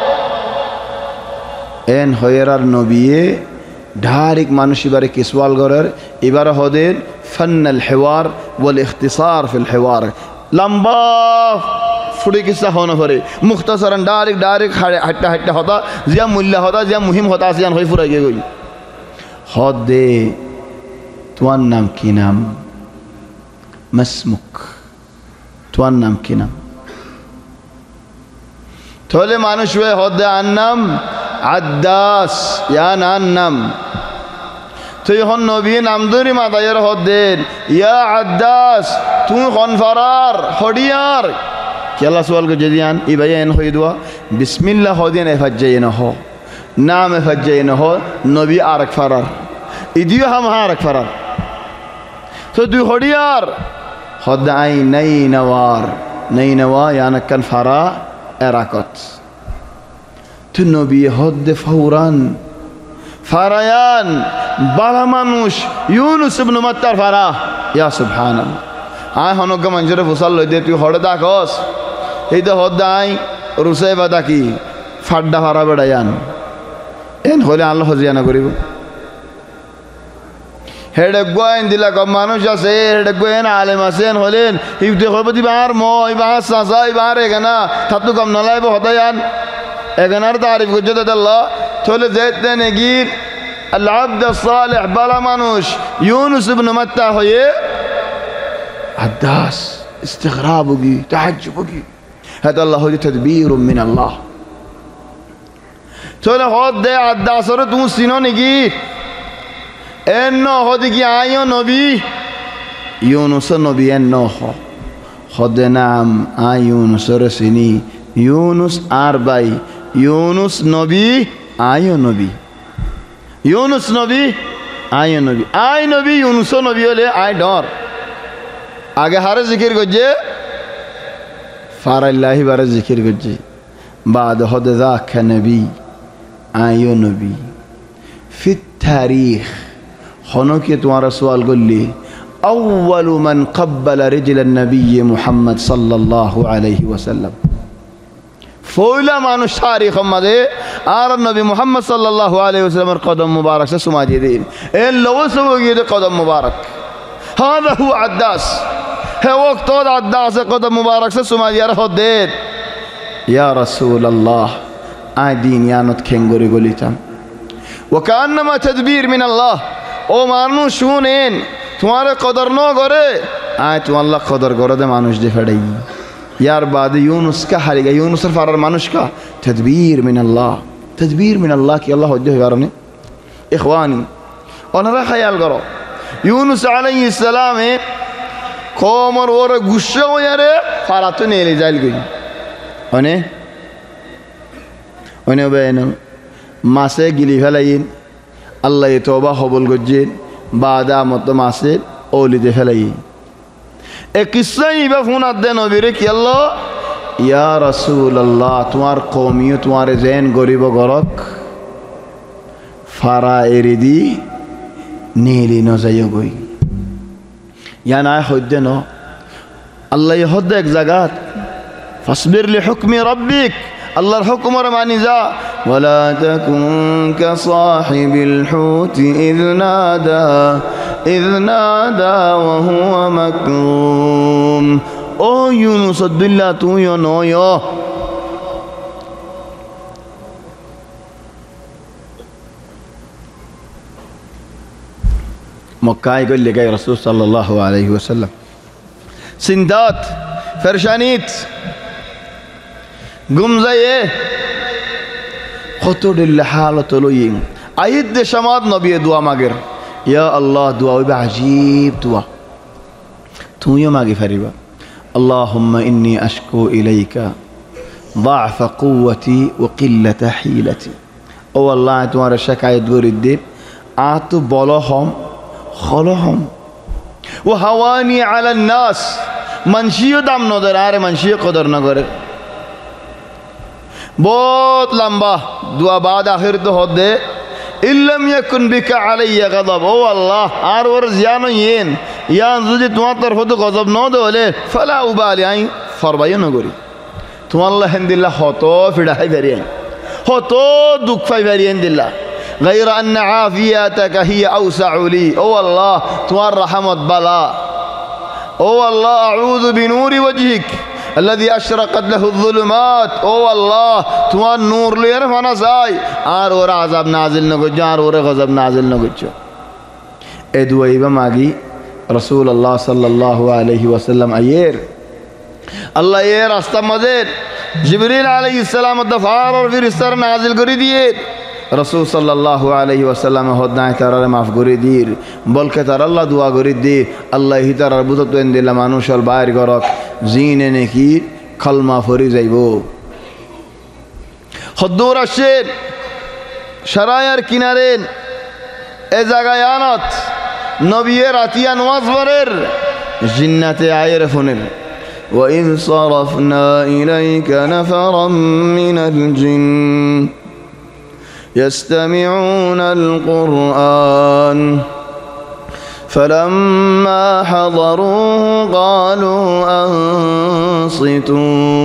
إن خير النبي دارك مانوشي بارك إسوال غرر إبارة هودين فن الحوار والاختصار في الحوار لمبا فريق السهون فري مختصرا دارك دارك حتى حتى هذا زي ملا هذا زي مهم هذا زي خي فريق يقول هذا توان نام كي نام ما اسمك توان نام كي نام تولي مانوش وي هذا النام عداس يا نام تو يهون نبي نام دوري ما داير هدين يا عداس تو خون فرار خديار كلا سؤال كجديان يبين خيدوا بسم الله هدين افجينا هو نام افجينا هو نبي عارك فرار يديو هم عارك فرار تو دو خديار خدعي ني نوار ني نوا يعني كان فرا اراكت تو نبي هد فورا ফারায়ান বালা মানুষ ইউনুস ইবনে মাত্তার ফারা ইয়া সুবহানাল্লাহ আয় হনক মানুষের ফুসাল লই দে তুই হড়ে দাকস এই তো হদাই রুসাই বাদা কি ফাড্ডা ফারা বেড়ায়ান এন হলে আল্লাহ হজিয়ানা করিব হেডে গোয়েন দিলা কম মানুষ আছে হেডে গোয়েন আলেম আছেন হলেন ইবতে খবতি বার মই বা সাসাই বার এখানা থাতু কম নলাইব হদায়ান এখানার তারিফ করছে আল্লাহ চলে যেতে নেগির আল্লাহ আব্দ সালেহ বালা মানুষ ইউনুস ইবনে মাত্তা হয়ে আদাস ইস্তিগরাব হোগি তাহাজ্জুব হোগি هذا الله هو تدبير من الله চলে হদ দে আদাসরে তুমি চিনো নেকি en no hodi ki ayo nabi Yunus nabi en no ho khode naam ay Yunus resini Yunus arbai Yunus nabi ayo nabi Yunus nabi ayo nabi ay nabi Yunus nabi hole ay dor age hare zikir gojje farallahi bare zikir gojje بعد هذا ذاك نبي آيو نبي في التاريخ خنوك تمہارا سوال قل لي أول من قبل رجل النبي محمد صلى الله عليه وسلم فولا مانوش تاريخ مده آر النبي محمد صلى الله عليه وسلم قدم مبارك سسما جدين إن لو سوى قدم مبارك هذا هو عداس هي وقت عداس قدم مبارك سسما جدين يا رسول الله آدين يانت كنغوري قوليتام وكأنما تدبير من الله او مانوش شونين تمہارے قدر نو گورے آئے تو اللہ قدر گورے دے مانوش دے فڑی یار بعد یونس کا حالی گا یونس الفارر مانوش کا تدبیر من اللہ تدبیر من اللہ کی اللہ حجہ یارنے اخوانی اور نرہ خیال کرو یونس علیہ السلام قوم اور ور گشہ ہو یارے فاراتو نیلی جائل گئی انہیں انہیں بینم মাছে গিলি feline আল্লাহ তওবা কবুল করছেন বাদা মত মাছে ওলিতে ফেলাই এ কিসসাই বা ফোনাত দেন নবীরে কি আল্লাহ ইয়া রাসূলুল্লাহ তোমার কওমিও তোমার জেন গরিব গরক ফারা এরিদি নীলি নজায় গই ইয়া না হদ্দে ন আল্লাহ হদ্দে এক জায়গাত ফাসবির লিহুকমি রাব্বিক আল্লাহর হুকুমের মানি যা ولا تكن كصاحب الحوت إذ نادى إذ نادى وهو مكظوم أو يونس بالله تو يو نو يو مكة يقول لي جاي رسول صلى الله عليه وسلم سندات فرشانيت قم زيه خطر الحالة لوين عيد شماد نبي دعاء ماغر يا الله دعاء بعجيب دعاء تو يوم ماغي فريبا اللهم إني أشكو إليك ضعف قوتي وقلة حيلتي أو الله تمہارا شکایت ورد آتو بولهم خلهم وهواني على الناس منشيو دم ندر آره منشيو قدر نگره बहुत लंबा दुआ बाद आखिर तो होदे इल्लम यकुन बिका अलैया गज़ब ओ अल्लाह आर वर जियानो येन यान जुदी तुम्हार तरफ तो गज़ब न दो ले फला उबाली आई फरबाय न गरी तुम अल्लाह हिंदिल्ला होतो फिडाई भेरियन होतो दुख फाई भेरियन दिल्ला غير أن عافيتك هي أوسع لي ओ अल्लाह तुम्हार रहमत बला ओ अल्लाह अऊज़ु बिनूरि वजहिक الذي أشرقت له الظلمات او الله تمہار نور لیر فانا سائی آر اور عذاب نازل نگوچو آر اور غضب نازل نگوچو اے دعائی بماگی رسول اللہ صلی اللہ علیہ وسلم ایر اللہ ایر استمدید جبریل علیہ السلام دفار اور پھر اس طرح نازل کری دیئے رسول صلی اللہ علیہ وسلم hodnai tarar maaf করে dir বলকে তার আল্লাহ দোয়া করে দি আল্লাহ হি তার বুঝত এন্দিলা মানুষল বাইর করক জিনে নেকি কলমা ফরি যাইবো হদ্দুর আসেন শরায়ার কিনারে এ জায়গায় আনত নবীর আতিয়া নামাজ পড়ের জিন্নাতে আয়ের ফোনের وإذ صرفنا إليك نفرا من الجن يستمعون القرآن فلما حضروه قالوا أنصتوا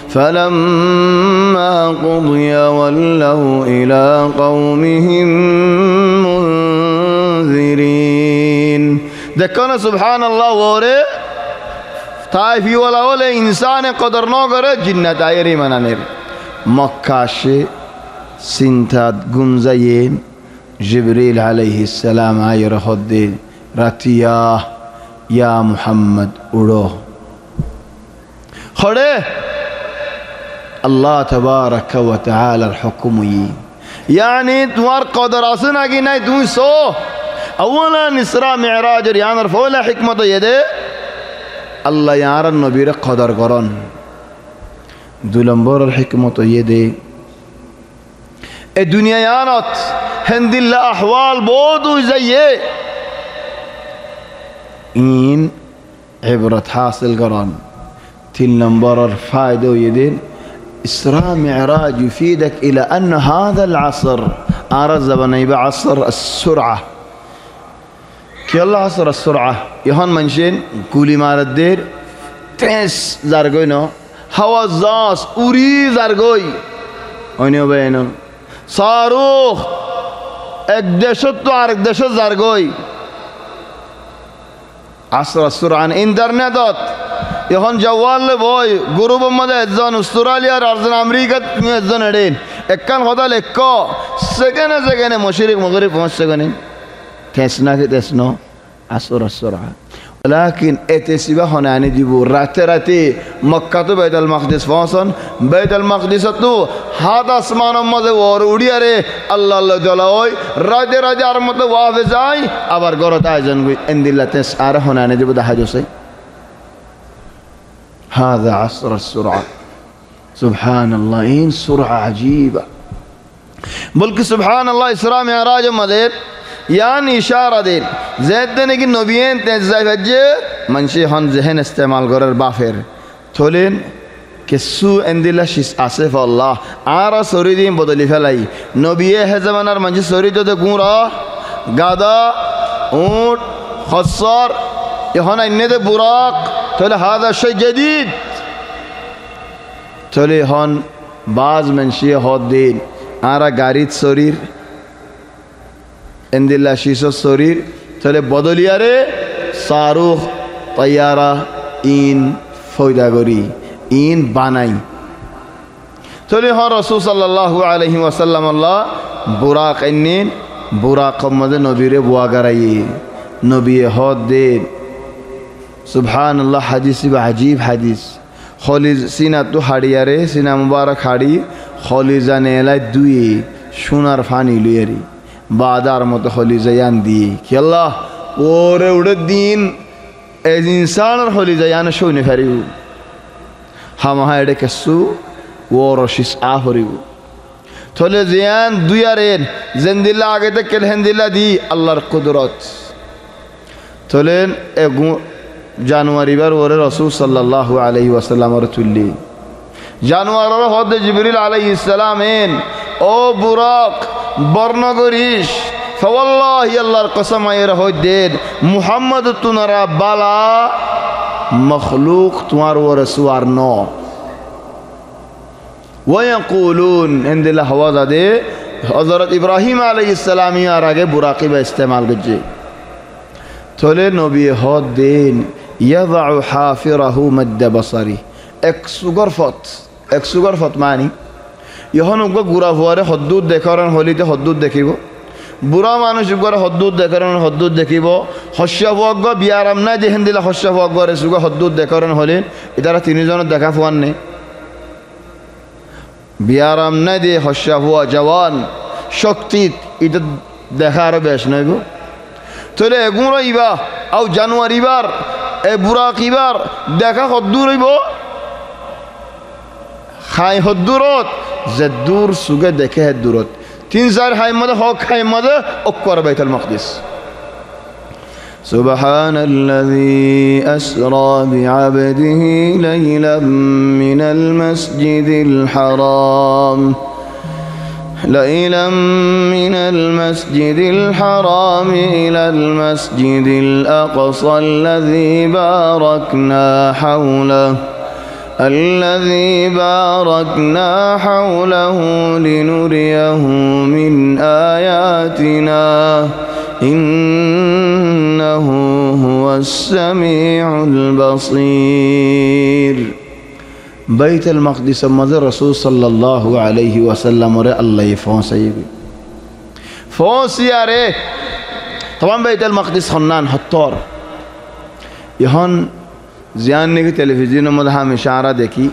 فلما قضي ولوا إلى قومهم منذرين ذكرنا سبحان الله وره طائفي ولا ولا إنسان قدر ناقره جنة آيري منانير مكاشي سنتاد گمزاين جبريل عليه السلام آير خدي راتيا يا محمد اڑو خڑے الله تبارك وتعالى الحكم يعني تمہار قدر آسن آگی نہیں تمہیں سو أولا إسراء معراج يانر فولا حكمة يده الله يارى النبي قدر قرن دولمبر الحكمة يده الدنيا يانت هند الله أحوال بودو زيه إن عبرة حاصل قرن تلنبر الفائدة يدين إسراء معراج يفيدك إلى أن هذا العصر أرز بني بعصر السرعة كي الله عصر السرعة يهون منشين كولي ماردير تنس زرقوي نو هوا زاس أوري زرقوي ونيو بينو صاروخ اقدشت تو اقدشت زرقوي عصر السرعة انترنتات يهون جوال بوي جروب مده ازان استراليا رارزن امريكا ازان ادين اكان خدا لكو سكنه سكنه مشرق مغرب مش سكنه تسنا تسنو عصر السرعة لكن اتسيبه هنا نجيبو رات راتي مكة تو بيت المقدس فاصن بيت المقدس تو هذا اسمان مده ور اودي اره الله الله جلاوي رات رات ارمت وافزاي ابر غرت اجن اندلتس اره هنا نجيبو دحجوسي هذا عصر السرعة سبحان الله إن سرعة عجيبة بلك سبحان الله إسراء معراج مدير يعني إشارة دين زيد دنك النبيين تنزاي فجأة منشي هن ذهن استعمال قرر بافر تولين كسو اندلا شيس آسف الله آرا سوري دين بدلي فلاي نبيه هزمانار منشي سوري دو دقورا غادا اونت خصار يهانا إنه ده براق تولي هذا شيء جديد تولي هون بعض منشي هاد دين آرا غاريت سورير اندلا شيسو سورير تولي بدلياره صاروخ طيارة إن فويداغوري إن باناي تولي هون رسول صلى الله عليه وسلم الله براق إنين براق مدى نبيره بواغراي نبي هاد دين سبحان الله حديث بعجيب حديث خالد سينا تو حرياره سينا مبارك حري خالزان إلى دوي شونار فاني ليري بعدار مت خالزيان دي كي الله ورود الدين از إنسان خالزيان شو نفريو هم هاي كسو ورشيس آخريو خالزيان دويارين زند الله آگے تک کل هند الله دي الله القدرات تولين جانواري بار ور رسول صلى الله عليه وسلم ورتولي جانوار هود جبريل عليه السلام ان او براق برنغريش فوالله الله القسم يا هود محمد تنرى بالا مخلوق تمار ورسوار نو ويقولون عند الله هذا حضرت ابراهيم عليه السلام يا راگه براقي به استعمال گجي تولي نبي هود دين يضع حافره مد بصري اكسو غرفت اكسو غرفت معنی يهون گو گورا واره حدود دکارن هولیت حدود دکیبو برا مانوش گوره حدود دکارن حدود دکیبو خشوا گو بیارم نه دهندلا خشوا گوره سوگو حدود دکارن هولین اداره تینیزان دکافوان نه بیارم نه دی خشوا جوان شکتیت اید دکار بیش نگو تله اگورا ایبا او جانواری بار ای براقی بار دکا حدوری بو خای حدورات زدور سوگه دکه حدورات تین زار حیمده حق حیمده اکوار بیت المقدس سبحان الذي أسرى بعبده ليلا من المسجد الحرام ليلا من المسجد الحرام إلى المسجد الأقصى الذي باركنا حوله الذي باركنا حوله لنريه من آياتنا إنه هو السميع البصير بيت المقدس مدر رسول صلى الله عليه وسلم ورى الله يفوسي فوسي اره طبعا بيت المقدس خنان حطار يهون زیان نگی تلویزیون مده هم اشاره دکی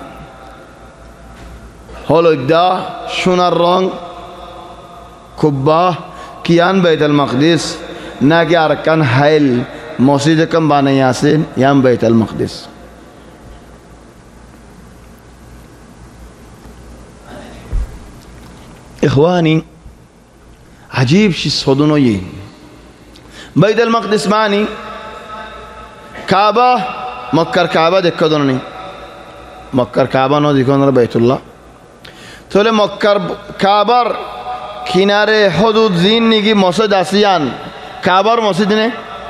هولو دا شونر رنگ کبا کیان بیت المقدس নাকি আর কান হাইল মসজিদ কম বানাই আছেন ইয়াম বাইতুল মাকদিস ইখওয়ানি আজীব শি সদনই বাইতুল মাকদিস মানি কাবা মক্কার কাবা দেখো দননি মক্কার কাবা ন দেখো না বাইতুল্লাহ তাহলে মক্কার কাবার কিনারে হদুদ জিন নিকি মসজিদ আসিয়ান কাবার মসজিদ নে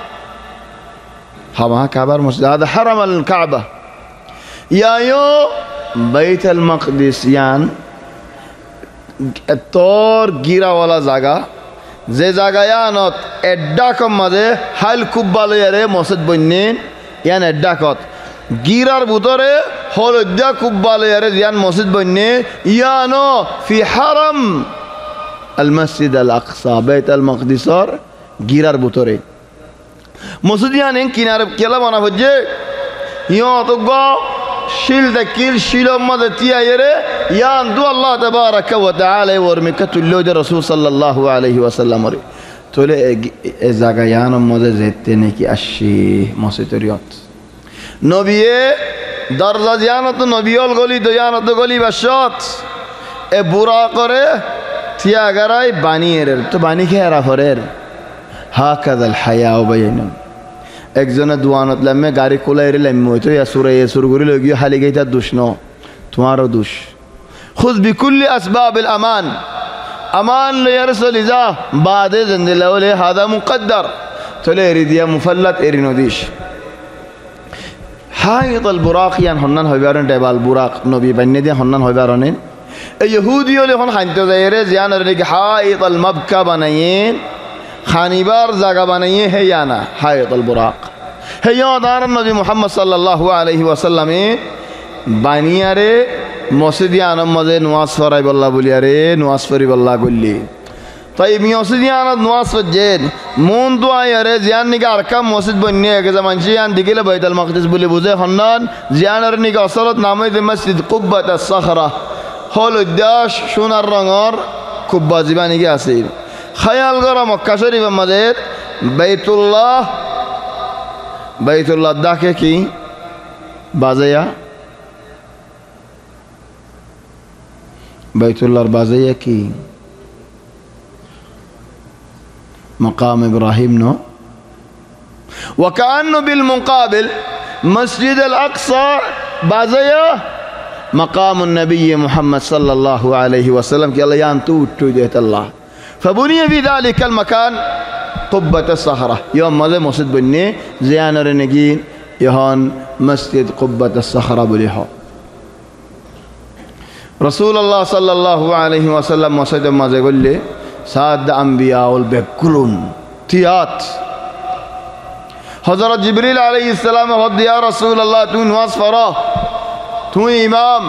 হ্যাঁ কাবার মসজিদ هذا حرم الكعبة ইয়ায়ো বাইতুল মাকদিস ইয়ান তোর গিরাওয়ালা জায়গা যে জায়গায়ানত এড্ডা কম মাঝে হাইল কুব্বা লইয়ারে মসজিদ বন্যেন ইয়ান এড্ডা কত গিরার ভিতরে হলদ্যা কুব্বা লইয়ারে ইয়ান মসজিদ বন্যে ইয়ানো ফি হারাম আল মসজিদ আল আকসা বাইতুল মাকদিসর গিরার ভিতরে মসজিদ ইয়ান কিনারে কেলা বানা হচ্ছে ইয়ত গ শিল দেখিল শিলম মাঝে তিয়াইরে ইয়ান দু আল্লাহ তাবারাকা ওয়া তাআলা ওর মিকাতুল্লাহ রাসূল সাল্লাল্লাহু আলাইহি ওয়াসাল্লাম রে তোলে এ জায়গা ইয়ান মাঝে যেতে নাকি আসি মসজিদরিয়ত নবিয়ে দরজা জিয়ানত নবিয়ল গলি দয়ানত গলি বাসত এ বুড়া করে থিয়া গারাই বানিয়ের তো বানি খেরা ফরের হাকাযাল হায়া ওবাইনা একজনে দুয়ানত লামে গাড়ি কোলাইরে লামে হইতো ইয়া সুরে ইয়া সুর করি লগি হালি গাইতা দুষ ন তোমারও দুষ খুজ বিকুল্লি আসবাবিল আমান আমান লয়ার চলি যা বাদে জিন্দিলা ওলে হাদা মুকদ্দার চলে এরি দিয়া মুফাল্লাত এরি নদিশ হাইতাল বুরাকিয়ান হন্নান হইবারন টেবাল বুরাক নবী বান্নে দিয়া হন্নান হইবারনে এই ইহুদি হলে হন হাইতে যায়রে জিয়ানের নাকি হাইতাল মাবকা বানাইয়েন খানিবার জায়গা বানাইয়ে হেয়ানা হায়াতুল বুরাক হেয়া দার নবী মুহাম্মদ সাল্লাল্লাহু আলাইহি ওয়াসাল্লামে বানিয়ারে মসজিদে আনম মাঝে নোয়াজ ফরাই বল্লা বলিয়ারে নোয়াজ ফরি বল্লা গল্লি তাই মসজিদে আনত নোয়াজ ফজেন মন তো আয়ারে জিয়ান নিকে আরকাম মসজিদ বন্যে এক জামানছি আন দিগিলে বাইতুল মাকদিস বলে বুঝে হন্নান জিয়ানের নিকে আসলত নামে যে মসজিদ কুব্বাতাস সাখরা হল উদ্যাস সোনার রঙর কুব্বা জীবানিকে আছে খায়াল করা মক্কা শরীফ আমাদের বাইতুল্লাহ বাইতুল্লাহ ডাকে কি বাজাইয়া বাইতুল্লাহর বাজাইয়া কি مقام إبراهيم نو وكأنه بالمقابل مسجد الأقصى بازيا مقام النبي محمد صلى الله عليه وسلم كي الله يانتو توجهت الله فبني في ذلك المكان قبة الصخرة يوم ماذا مسجد بني زيان رنجين يهون مسجد قبة الصخرة بليها رسول الله صلى الله عليه وسلم مسجد ماذا يقول لي ساد أنبياء والبكلون تيات حضرت جبريل عليه السلام قال يا رسول الله تون واصفرا تون إمام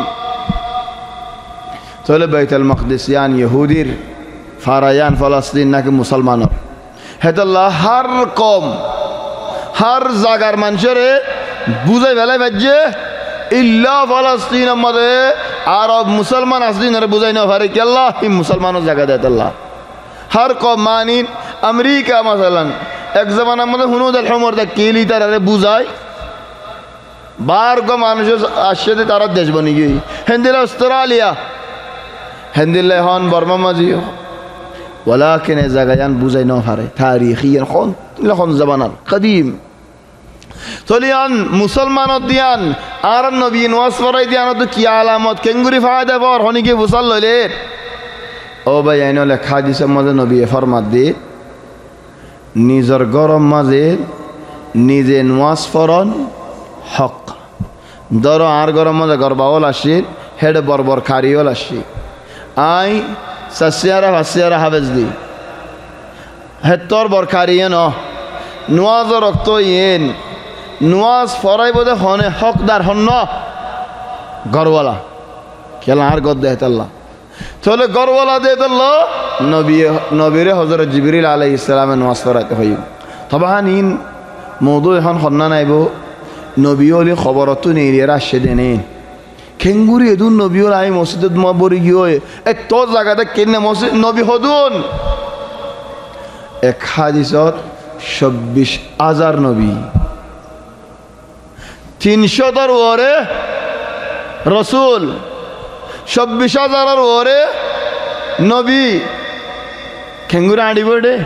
تقول بيت المقدس يعني يهودير فاريان فلسطين ناك مسلمان هذا الله هر قوم هر زاغر منشره بوزي بلا بجه إلا فلسطين مده عرب مسلمان أصلين بوزي نفارك الله هم مسلمانو زاغر ده الله هر قوم مانين أمريكا مثلا এক জামানার মধ্যে হুনুদ আল হুমর দা কেলি তারা বুঝায় বার গো মানুষ আসছে তারা দেশ বনি গই হেন্দিলা অস্ট্রেলিয়া হেন্দিলা হন বর্মা মাঝি ولكن إذا جان بوزي نوفره تاريخيا خون لخون زمانان قديم توليان مسلمان ديان آرن نبي نواسفر ديان تو كي علامات كنغوري فايدة فور هوني كي وصل ليه او بيانو لك حديث ماذا نبي فرمات دي নিজের গরম মাঝে নিজে নোয়াজ ফরন হক ধরো আর গরম মাঝে গরবাওল আসি হেড বরবর খারিওল আসি আই সাসিয়ারা ফাসিয়ারা হাবেজ দি হেতর বর খারিয়ে ন নোয়াজ রক্ত ইয়েন নোয়াজ ফরাই বোধে হনে হকদার হন গরওয়ালা কেলা আর গদ দেয় তাল্লা তাহলে গরওয়ালা দিয়ে দিল নবী নবীরে হযরত জিবরিল আলাইহিস সালামে নামাজ পড়াতে হই তবাহান ইন মওদু এখন হন্না নাইব নবী ওলি খবরত নেরিয়া আসে দেনে কেঙ্গুরি এদুন নবী ওল আই মসজিদত মা বরি গিয়ে এক তো জায়গাতে কেনে মসজিদ নবী হদুন এক হাদিসত চব্বিশ হাজার নবী, তিনশোটার ওরে রসুল, চব্বিশ হাজারের ওরে নবী। খেঙ্গুরে আড়ি বড়ে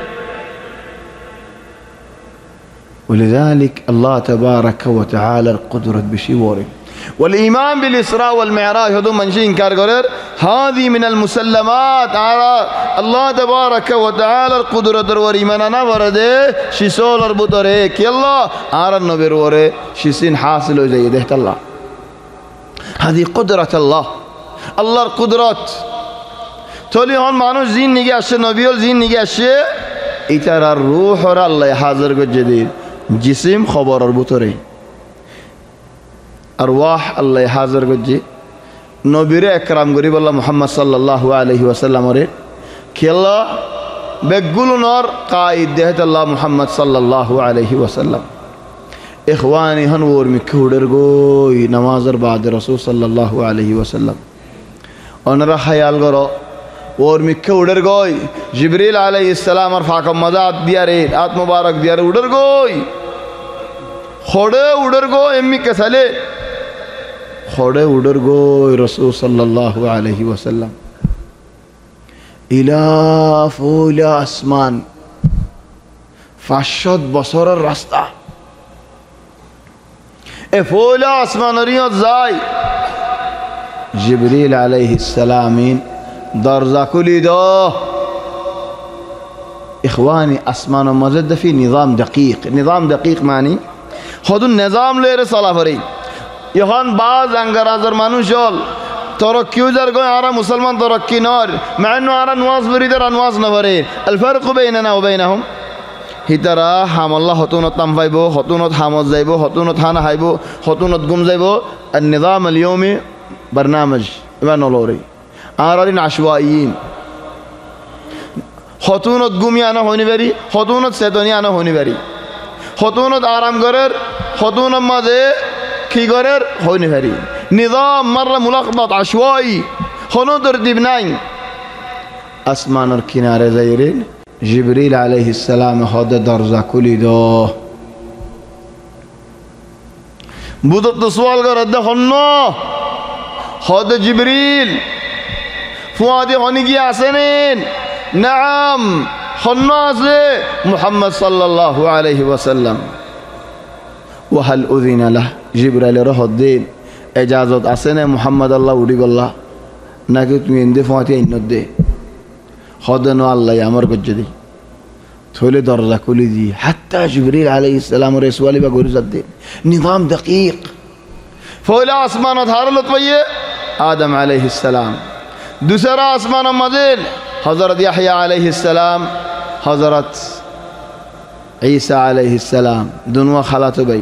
ولذلك الله تبارك وتعالى القدرة بشي وره والإيمان بالإسراء والمعراج هذو منشي إنكار قرر هذه من المسلمات على الله تبارك وتعالى القدرة در إيماننا ورده شيسول البطره كي الله على النبي وره شيسين حاصل وزيده الله. هذه قدرة الله، الله القدرات تولي هون مانوش زين نيجي أشي نبيول زين نيجي أشي إتر الروح ور الله حاضر قد جديد جسم خبر البطره أرواح الله حاضر قد نبير أكرم قريب الله محمد صلى الله عليه وسلم ورد كي الله بقول نار قائد دهت الله محمد صلى الله عليه وسلم. إخواني هنور مكودر قوي نمازر بعد رسول صلى الله عليه وسلم ونرى خيال قرأ और मिक्के उड़र गोई जिब्रील अलैहिस्सलाम और फाकम मजाद दिया रे आत मुबारक दिया रे उड़र गोई खोड़े उड़र गो एम्मी कसले खोड़े उड़र गोई रसूल सल्लल्लाहु अलैहि वसल्लम इला फूला आसमान फाशद बसर रास्ता ए फूला आसमान रियो जाय जिब्रील अलैहिस्सलामीन दर्जा कुली दो. إخواني أسمان ومزد في نظام دقيق. نظام دقيق معني خذ النظام لير صلاة فري يهان بعض أنجرازر مانوشال تركيو جرجو عرا مسلمان تركي نار مع إنه عرا نواز بريدر نواز نفرين. الفرق بيننا وبينهم هترا حم الله خطونة تنفيبو خطونة حمد زيبو خطونة حنا هايبو خطونة قم زيبو. النظام اليومي برنامج ما نلوري آرارين عشوائيين خطونة قومي أنا هوني بري خطونة سيدوني أنا هوني بري خطونة آرام قرر خطونة ماذا كي قرر هوني بري. نظام مرة ملخبط عشوائي خنو ترتيب ناين. أسمان الكنار زيرين جبريل عليه السلام هذا درجة كل ده بدت سؤال قرد خنو هذا جبريل فؤادي هنيجي عسنين نعم خناس محمد صلى الله عليه وسلم. وهل أذن له جبريل روح الدين إجازة عسنة محمد الله ودي الله نكت من دفعتي الندى خدنا الله يأمر بجدي تولي درجة كل دي حتى جبريل عليه السلام ورسوله بقول الدين نظام دقيق. فولا أسمان ظهر لطفية آدم عليه السلام. दूसरा आसमान मज़ीद हज़रत यहया अलैहिस्सलाम हज़रत ईसा अलैहिस्सलाम दोनों खालात भाई.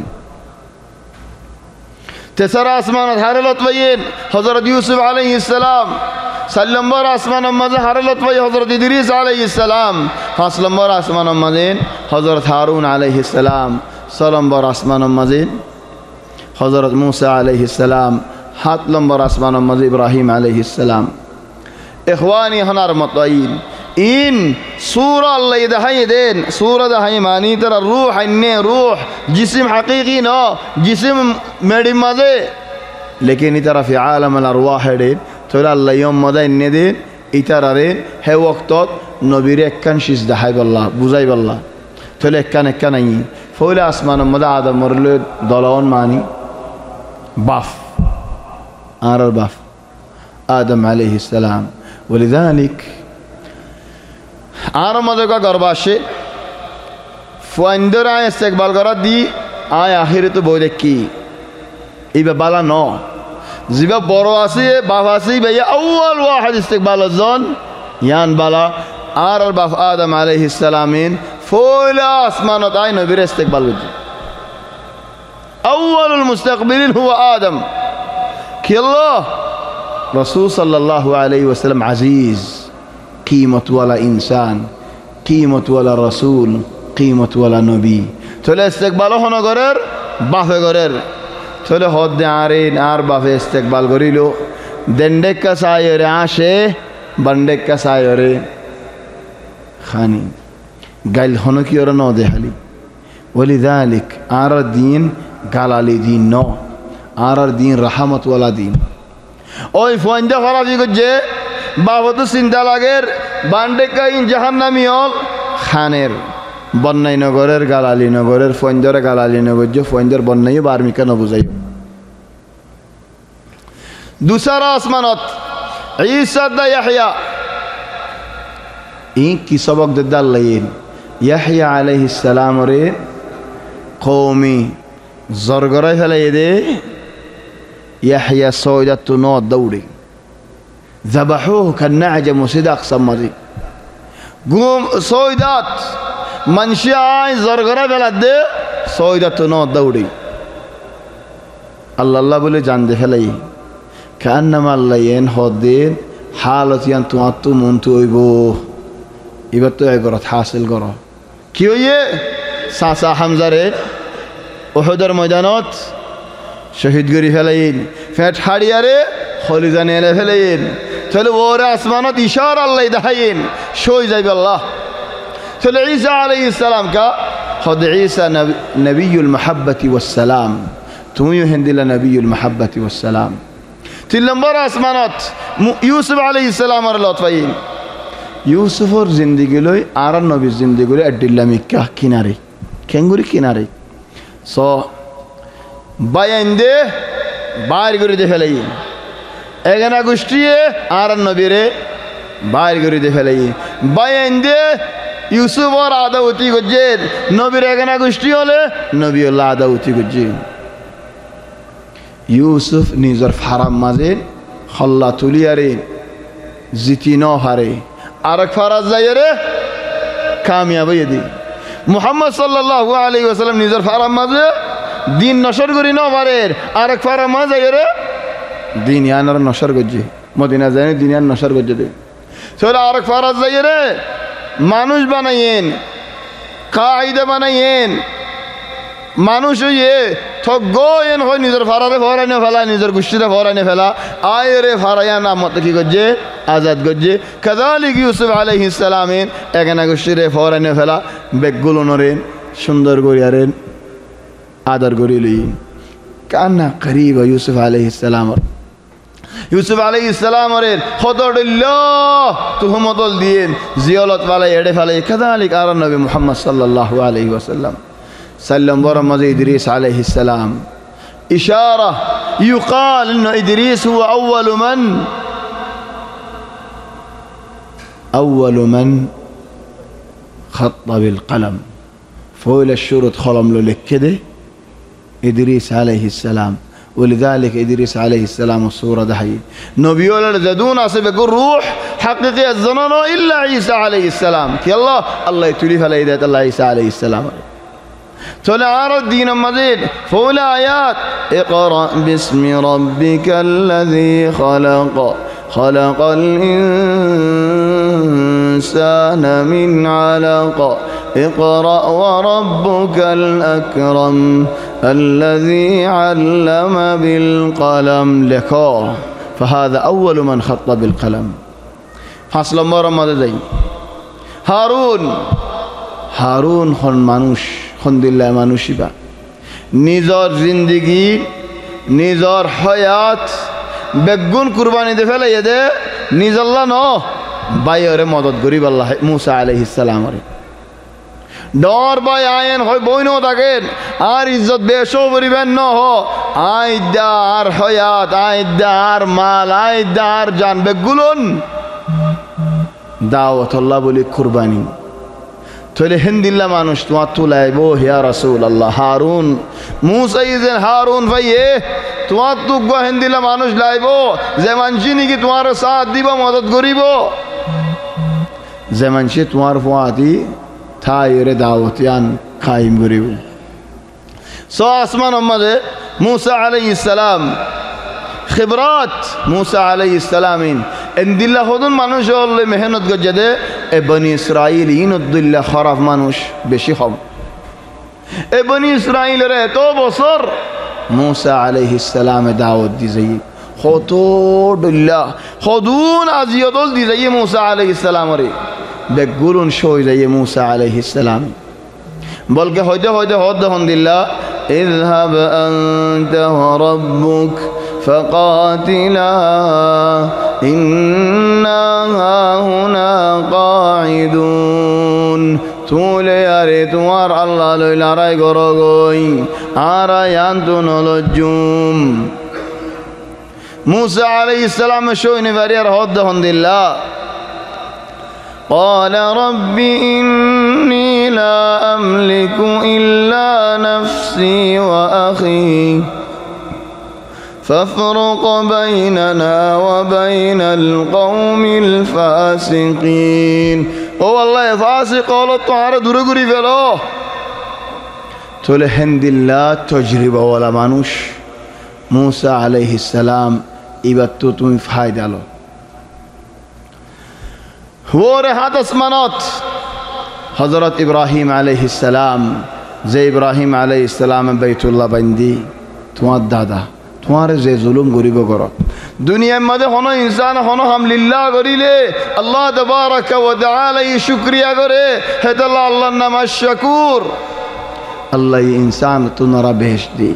तीसरा आसमान हरलत वयन हज़रत यूसुफ अलैहिस्सलाम. सल्लम्बर आसमान मज़ीद हरलत वय हज़रत इदरीस अलैहिस्सलाम. हासलम्बर आसमान मज़ीद हज़रत हारून अलैहिस्सलाम. सलम्बर आसमान मज़ीद हज़रत मूसा अलैहिस्सलाम. हातलम्बर आसमान मज़ीद इब्राहीम अलैहिस्सलाम. إخواني هنار مطايين إن صورة الله يدهي دين صورة دهي ماني ترى الروح إني روح جسم حقيقي نا جسم مدي ماذا لكن ترى في عالم الأرواح دين ترى الله يوم ماذا إني دين إترى دين هي وقتات نبيرك كان شيز دهي بالله بوزاي بالله ترى كان كان يين فولا أسمان ماذا هذا مرلود ضلون ماني باف آر باف آدم عليه السلام. ولذلك آنا مدوكا غرباشي فاندر آئے استقبال کرد دی آئے آخری تو بودے کی ایبا بالا نو زیبا برواسی بافاسی بیا اول واحد استقبال الزون یان بالا آر الباف آدم علیہ السلامین فولا اسمانت آئے نبیر استقبال بجی. اول المستقبلين هو آدم كي الله رسول صلى الله عليه وسلم عزيز قيمة ولا إنسان قيمة ولا رسول قيمة ولا نبي. تولي استقباله هنا قرر بافه قرر تولي هود عارين عار بافه استقبال قريلو دندك ساير عاشه بندك ساير خاني قال هنا كي يرى نوده حالي ওয়ালিযালিক আর দিন গালালি দিন ন আর দিন রাহমাতওয়ালা দিন ওই ফয়ন্দা খরাজি গজে বাবত চিন্তা লাগের বান্ডে কাইন জাহান্নামী হল খানের বন্যাই নগরের গালালি নগরের ফয়ন্দরে গালালি নগর যে ফয়ন্দর বন্যাই বার্মিকা নবুজাই দুসারা আসমানত ঈসা দা ইয়াহইয়া ই কি সবক দাল্লাইন ইয়াহইয়া আলাইহিস সালাম রে কওমি জরগরাই ফেলাই দে ইয়াহইয়া সওদাতু ন দৌড়ে ذبحوه كالنعجة مصدق صمدي قوم سويدات منشي زرغرة بلد سويدات نو دوري الله الله بولي جان دي فلي كأنما الله ين خدين حالة ين تواتو منتو يبو يبتو عبرت حاصل قرا كيو يه ساسا حمزة رين احدر ميدانات شهيد قري فلين فتح حرياري خليزان يلي فلين تلو ورا اسمانات إشارة الله يدحين شوي زي بالله تلو عيسى عليه السلام كا خد عيسى نبي المحبة والسلام تميو هندل نبي المحبة والسلام تلمبر اسمانات يوسف عليه السلام رلطفين يوسف زندگی لوي آران نبي زندگی لوي أدلة مكة كناري كنغوري كناري سو باينده باير غوري دفلين এখানে গোষ্ঠীয়ে আর নবীরে বাইর করে দিয়ে ফেলাই বাইন্দে ইউসুফর আদাউতি গজে নবীর এখানে গোষ্ঠী হলে নবী আল্লাহ আদাউতি গজে ইউসুফ নিজের ফারাম মাঝে হল্লা তুলিয়ারে জিতি ন হারে আর এক ফারাজ যাইরে কামিয়াব দি মুহাম্মদ সাল্লাল্লাহু আলাইহি ওয়াসাল্লাম নিজের ফারাম মাঝে দিন নশর করি ন পারে আর এক ফারাম মাঝে যাইরে দিন ইয়ানার নশর গজ্জে মদিনা যায় দিন ইয়ান নশর গজ্জে দে চলে আর ফারাজ যাই রে মানুষ বানাইয়েন কায়দা বানাইয়েন মানুষ হইয়ে ঠগয়েন হয় নিজের ফারারে ফরাইনে ফেলা নিজের গোষ্ঠীরে ফরাইনে ফেলা আয় রে ফারাইয়া নামত কি গজ্জে আজাদ গজ্জে কাযালিক ইউসুফ আলাইহিস সালামেন এখানে গোষ্ঠীরে ফরাইনে ফেলা বেগগুলো নরেন সুন্দর করিয়ারেন আদর করি লই কান্না করিব ইউসুফ আলাইহিস সালাম ইউসুফ আলাইহিস সালাম রে খদরুল্লাহ তুহমতল দিয়েন জিয়ালত ওয়ালা এড়ে ফেলে কাযালিক আর নবী মুহাম্মদ সাল্লাল্লাহু আলাইহি ওয়াসাল্লাম সাল্লাম বরমাজ ইদ্রিস আলাইহিস সালাম ইশারা يقال ان ادريس هو اول من اول من خط بالقلم فويل الشروط خلم له لك كده إدريس عليه السلام ولذلك إدريس عليه السلام الصورة دحي نبي ولا زدون عصب يقول روح حقيقي الزنان إلا عيسى عليه السلام كي الله الله يتولي فلا يدات الله عيسى عليه السلام تولى عرض دين مزيد فولا آيات اقرأ باسم ربك الذي خلق خلق الإنسان من علق اقرأ وربك الأكرم الذي علم بالقلم لكو فهذا أول من خط بالقلم فاصل مرة ماذا زي هارون هارون خن مانوش خن دلله مانوشي با نزار زندگی نزار حياة بگون قرباني دے فلا يده نزار الله نو بايره مدد غريب الله موسى عليه السلام রে ডর বাই আয়েন হয় বইনো থাকেন আর ইজ্জত বেশো পরিবেন ন হ আইদা আর হয়াত আইদা আর মাল আইদা আর জান বেগুলন দাওয়াত আল্লাহ বলি কুরবানি তলে হিন্দিল্লা মানুষ তোমার তুলাইবো ইয়া রাসূলুল্লাহ হারুন মুসা ইজেন হারুন ভাইয়ে তোমার তুগ হিন্দিল্লা মানুষ লাইবো যে মানছি নাকি তোমার সাথ দিব মদত করিব যে মানছি তোমার ফুয়াতি থাইরে দাওয়াতিয়ান কায়েম করিব সো আসমান উম্মতে মুসা আলাইহিস সালাম খিবরাত মুসা আলাইহিস সালামিন ইনদিল্লাহ হদুন মানুষ হলে মেহনত গজদে এ বনি ইসরাইল ইনদিল্লাহ খারাপ মানুষ বেশি হম এ বনি ইসরাইল রে তো বছর মুসা আলাইহিস সালাম দাওয়াত দিজাই খতোদুল্লাহ খদুন আজিয়াতুল দিজাই মুসা আলাইহিস সালাম রে বেগুলুন শোয় যায় মুসা আলাইহিস সালাম বলকে হইতে হইতে হদ দহন দিল্লা ইযহাব আনতা ওয়া রাব্বুক ফাকাতিলা ইন্না হাহুনা কাঈদুন তুলে আরে তোমার আল্লাহ লই লড়াই করো গই আর আয়ান্তু নলজুম মুসা আলাইহিস সালাম সৈন্য বাড়ির হদ দহন দিল্লা قال رب إني لا أملك إلا نفسي وأخي فافرق بيننا وبين القوم الفاسقين ও আল্লাহ ফাসিক হলো তোমারে দূরে ঘুরি ফেলো তোলে হেন্দিল্লা তজরিবাওয়ালা মানুষ মুসা আলাইহিস সালাম এবার তো তুমি ফায়দা লো ওরে হাত আসমানত হযরত ইব্রাহিম আলাইহিস সালাম যে ইব্রাহিম আলাইহিস সালাম বাইতুল্লাহ বান্দি তোমার দাদা তোমার যে জুলুম গরিব কর দুনিয়ার মধ্যে হনো ইনসান হনো হামলিল্লাহ করিলে আল্লাহ তাবারাক ওয়া তাআলা এই শুকরিয়া করে হেদাল্লাহ আল্লাহর নাম আশ-শাকুর আল্লাহ ইনসান তুনারা বেহেশত দি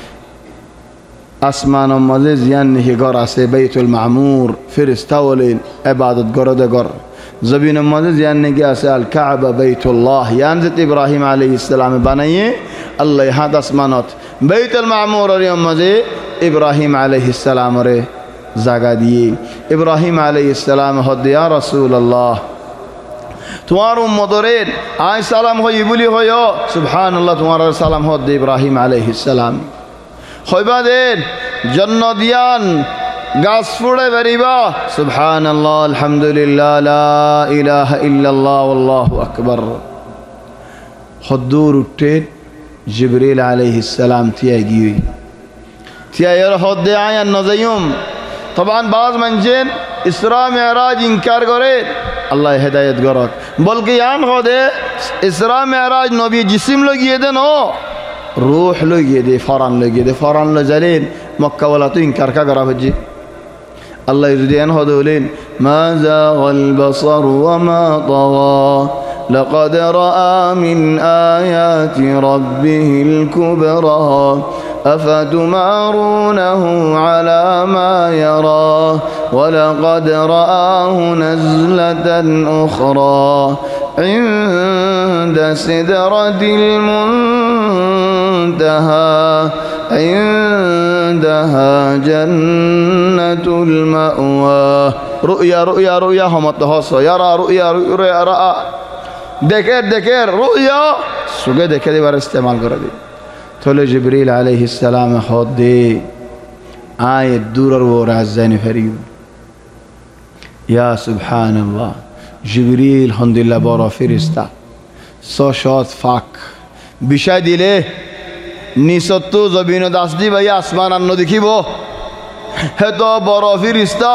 আসমানের মধ্যে জিয়ান নিহি ঘর আছে বাইতুল মামুর ফেরেশতা বলেন ইবাদত করে দে ঘর জমিনের মধ্যে জিয়ান নিহি আছে আল কাবা বাইতুল্লাহ ইয়ান যে ইব্রাহিম আলাইহিস সালাম বানাইয়ে আল্লাহ হাত আসমানত বাইতুল মামুর এর মধ্যে ইব্রাহিম আলাইহিস সালাম রে জায়গা দিয়ে ইব্রাহিম আলাইহিস সালাম হদ ইয়া রাসূলুল্লাহ তোমার উম্মতরের আই সালাম হই বলি হয় সুবহানাল্লাহ তোমার সালাম হদ ইব্রাহিম আলাইহিস সালাম হইবা দেন জন্ন দিয়ান গাছ ফুড়ে বেরিবা সুবহানাল্লাহ আলহামদুলিল্লাহ লা ইলাহা ইল্লাল্লাহ আল্লাহু আকবার হদ্দুর উঠে জিবরিল আলাইহিস সালাম তিয়া গিয়ে তিয়া এর হদ্দে আয়ান নজায়ুম তবান বাজ মানজেন ইসরা মেরাজ ইনকার করে আল্লাহ হেদায়েত করক বলকে ইয়ান হদে ইসরা মেরাজ নবী জিসিম লগিয়ে দেন ও রূহ লগিয়ে দে ফরান লগিয়ে দে ফরান ল জালেন মক্কা ওয়ালা তো ইনকার কা করা হচ্ছে আল্লাহ যদি ইয়ান হদে বলেন মা যাগাল বাসার ওয়া মা তাওয়া لقد رأى من آيات ربه الكبرى أفتمارونه على ما يرى ولقد رآه نزلة أخرى عند سدرة المنتهى عندها جنة المأوى رؤيا رؤيا رؤيا هم التهصى يرى رؤيا رؤيا رأى देखेर देखेर रुया सुगे देखे दे बार इस्तेमाल कर दे थोले जिब्रील अलैहिस सलाम खुद दे आए दूर और वो राज़ानी फरियू या सुभान अल्लाह जिब्रील हंदिल्ला बड़ा फिरिस्ता सौ शौत फाक बिशाय दिले निसत्तु ज़बीन दासदी भाई आसमान अन्नो दिखी वो है तो बड़ा फिरिस्ता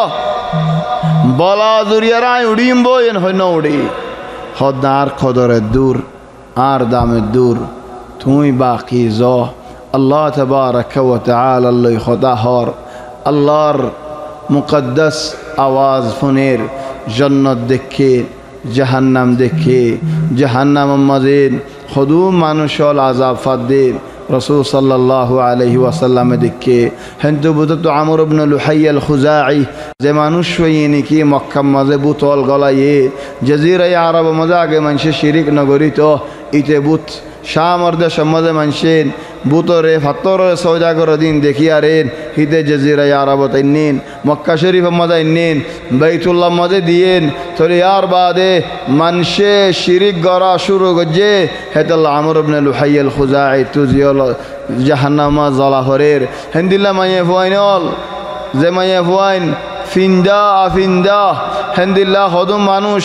बला दुरिया राय उड़ीम बो यन हो न उड़ी हदार खदर दूर आर दाम दूर तुई बाकी जो अल्लाह तबारक व तआला अल्लाह खुदा हर अल्लाहर मुक़द्दस आवाज़ फुनेर जन्नत देखे जहन्नम देखे जहन्नम मज़ीद खुदू मानुषल आज़ाब फद्दीर रसूल सल्लल्लाहु अलैहि वसल्लम देखे हिंदू बुत तो आमर इब्न लुहै अल खुज़ाई जे मानुष वयनी की मक्का मज़े बुतल गला ये जजीरा अरब मज़ा आगे मनशे शिरिक नगरी तो इते बुत शाम और देश मज़े मनशेन बुतरे फत्तोरे सौदा कर दिन देखिया रेन हिते जजीरा अरब तन्नीन मक्का शरीफ मज़ा इन्नीन बैतुल्लाह मज़े दिएन थोड़ी यार बादे मनशे शिरिक गरा शुरू गजे हेतल्ला आमर इब्न लुहै अल खुज़ाई तुजियल जहन्नम ज़ला हरेर हिंदिल्ला माये फुआइनल जे माये फुआइन फिंदा आफिंदा हिंदिल्ला हदुम मानुष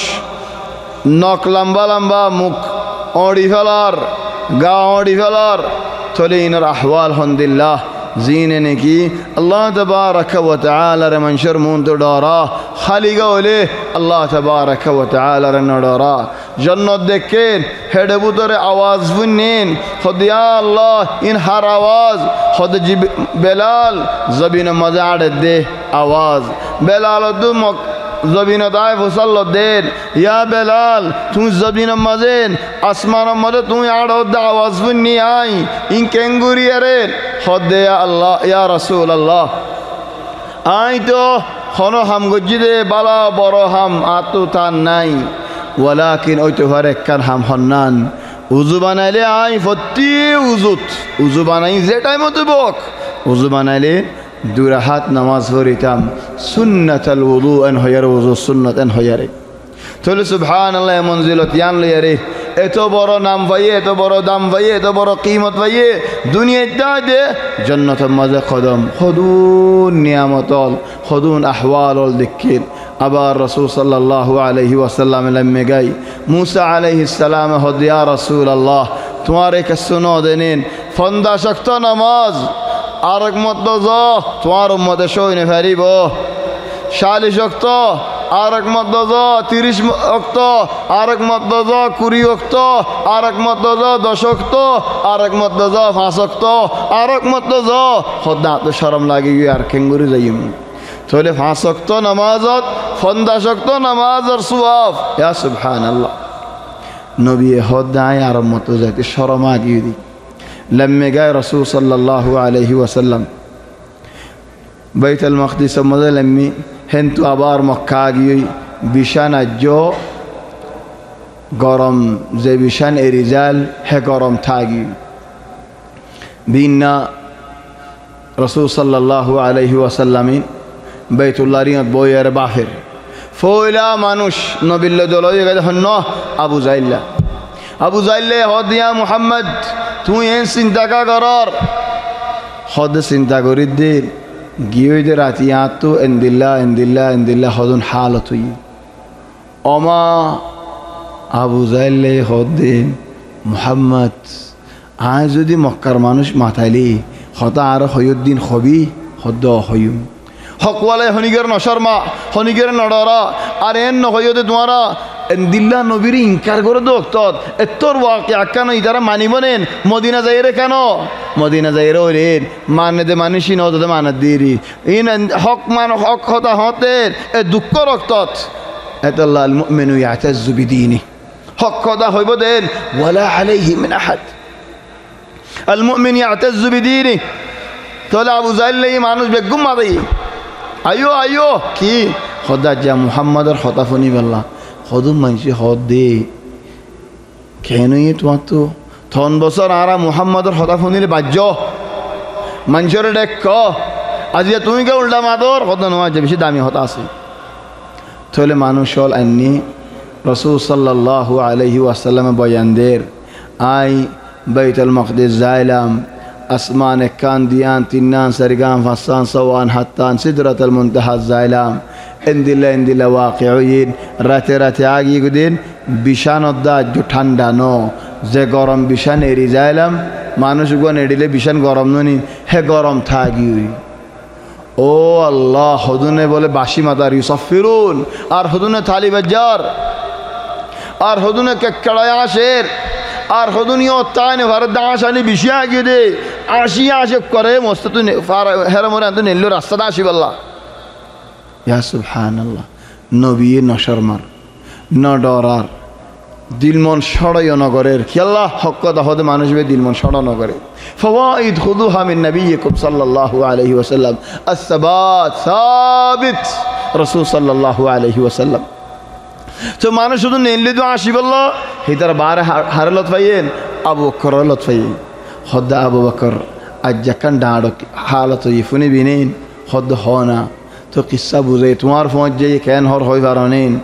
नक लम्बा लम्बा मुख ओड़ी फेलार गा ओड़ी फेलार थोले इनर अहवाल हंदिल्ला जीने ने की अल्लाह तबारक व तआला रे मंशर मुन तो डरा खाली गले अल्लाह तबारक व तआला रे न डरा जन्नत देखें हेडे बुतरे आवाज़ बुनेन खुद या अल्लाह इन हर आवाज़ खुद बेलाल ज़बीन मज़ाड़ दे आवाज़ बेलाल दो জবিন দায় ফুসাল দেন ইয়া বেলাল তুমি জবিন মাজেন আসমান মধ্যে তুমি আড় আওয়াজ শুনি আই ইন কেঙ্গুরি আরে হদে আল্লাহ ইয়া রাসূল আল্লাহ আই তো হন হাম গজ্জি দে বালা বড় হাম আতো তার নাই ওয়ালাকিন ওই তো ঘরে একখান হাম হন্নান উজু বানাইলে আই ফতি উজুত উজু বানাই যে টাইম বক উজু বানাইলে দুই হাত নামাজ পড়িতাম সুন্নাতুল উযু এন হয়ার উযু সুন্নাত এন হয়ারে তাহলে সুবহানাল্লাহ মনজিলত ইয়ান লয়ারে এত বড় নাম পাইয়ে এত বড় দাম পাইয়ে এত বড় কিমত পাইয়ে দুনিয়াতে দে জান্নাতের মাঝে কদম খুদুন নিয়ামতল খুদুন আহওয়ালল দিকির আবার রাসূল সাল্লাল্লাহু আলাইহি ওয়াসাল্লাম লম্মে গাই মুসা আলাইহিস সালাম হদ ইয়া রাসূলুল্লাহ তোমারে কে সুনো দেনেন ফন্দা শক্ত নামাজ আরেক মত জ তোমার উম্মতে সইনে ফেরিব চাল্লিশ ওয়াক্ত আরেক মত জ তিরিশ ওয়াক্ত আরেক মত জ কুড়ি ওয়াক্ত আরেক মত জ দশ ওয়াক্ত আরেক মত জ পাঁচ ওয়াক্ত আরেক মত জ খোদা তো শরম লাগি আর কেঙ্গুরি যাইম তাহলে পাঁচ ওয়াক্ত নামাজত পঞ্চাশ ওয়াক্ত নামাজের সওয়াব ইয়া সুবহানাল্লাহ নবী খোদায় আর মত যাইতে শরম আগি দি লম্মে গায় রাসূল সাল্লাল্লাহু আলাইহি ওয়াসাল্লাম বাইতুল মাকদিস মধ্যে লম্মি হেন্তু আবার মক্কা গিয়ে বিশান আজ গরম যে বিশান এ রিজাল হে গরম থাকি বিনা রাসূল সাল্লাল্লাহু আলাইহি ওয়াসাল্লামি বাইতুল্লাহ রিয়াত বইয়ের বাফের ফয়লা মানুষ নবিল্ল দলই গেছে হন্ন আবু জাইল্লা আবু জাইল্লে হদিয়া মুহাম্মদ তুই এন চিন্তা কা করর হদ চিন্তা করি দে গিয়ে দে রাতি আতো এন্দিল্লা এন্দিল্লা এন্দিল্লা হদন হালত হই অমা আবু জাইল্লে হদে মুহাম্মদ আজ যদি মক্কার মানুষ মাথাইলি হতা আর হয়ুদ্দিন হবি হদ হয়ুম হকওয়ালে হনিগের নশর্মা হনিগের নডরা আর এন নহয়তে তোমারা দিল্লা নবীর ইনকার করে দোক্তত এতর ওয়াকি কেন ইতারা মানিব নেন মদিনা যাই রে কেন মদিনা যাই রে ওরে মানে দে মানুষই নতে মানত দিরি ইন হক মান হক হতা হতের এ দুঃখ রক্তত এতাল্লাহ আল মুমিনু ইয়াতাজ্জু বিদীনি হক কথা হইব দেন ওয়ালা আলাইহি মিন আহাদ আল মুমিন ইয়াতাজ্জু বিদীনি তাহলে আবু জাইল এই মানুষ বেগুম মাদাই আয়ো আয়ো কি খোদা যা মুহাম্মাদের হতা ফনি বললা হদুম মানসি হদ দে কেন তোমার তো থন বছর আরা মুহাম্মাদের হতা ফনিলে বাজ্য মানুষের দেখ আজি তুমি কে উল্টা মাদর হত নয় যে বেশি দামি হতা আছে তাহলে মানুষ হল আন্নি রাসূল সাল্লাল্লাহু আলাইহি ওয়াসাল্লাম বয়ানদের আই বাইতুল মাকদিস যাইলাম আসমান একান দিয়ান তিনান সরগাম ফাসান সওয়ান হাত্তান সিদরাতুল মুনতাহা যাইলাম এন্দিলা এন্দিলা ওয়াকিউইন রাতে রাতে আগি গুদিন বিশান অদ্দা যে ঠান্ডা ন যে গরম বিশান এরি যাইলাম মানুষগণ এড়িলে বিশান গরম ননি হে গরম থাকি ও আল্লাহ হদুনে বলে বাসি মাতার ইউসফিরুন আর হদুনে থালি বাজার আর হদুনে কেকড়ায় আসের আর হদুনিও তাই নে ভারত দাঁশানি বেশি আগিয়ে দে আসি আসে করে মস্ত তুই হেরা মরে আনতে নেল্লো রাস্তাটা আসি বললা ইয়া সুবহানাল্লাহ নবী নশরমার ন ডরার দিলমন সড়াইও নগরের কি আল্লাহ হক কথা হতে মানুষ বে দিলমন সড়া নগরে ফাওয়াইদ খুদুহা মিন নবিয়িকুম সাল্লাল্লাহু আলাইহি ওয়াসাল্লাম আসসাবাত সাবিত রাসূল সাল্লাল্লাহু আলাইহি ওয়াসাল্লাম তো মানুষ শুধু নেললে তো আসি বলল হিতার বারে হারলত পাইয়েন আবু বকর লত পাইয়েন হদ্দা আবু বকর আজ যাকান ডাড় হালত ইফুনি বিনেন হদ্দ হনা তো কিসা বুঝে তোমার পৌঁছ যাই কেন হর হই পারেন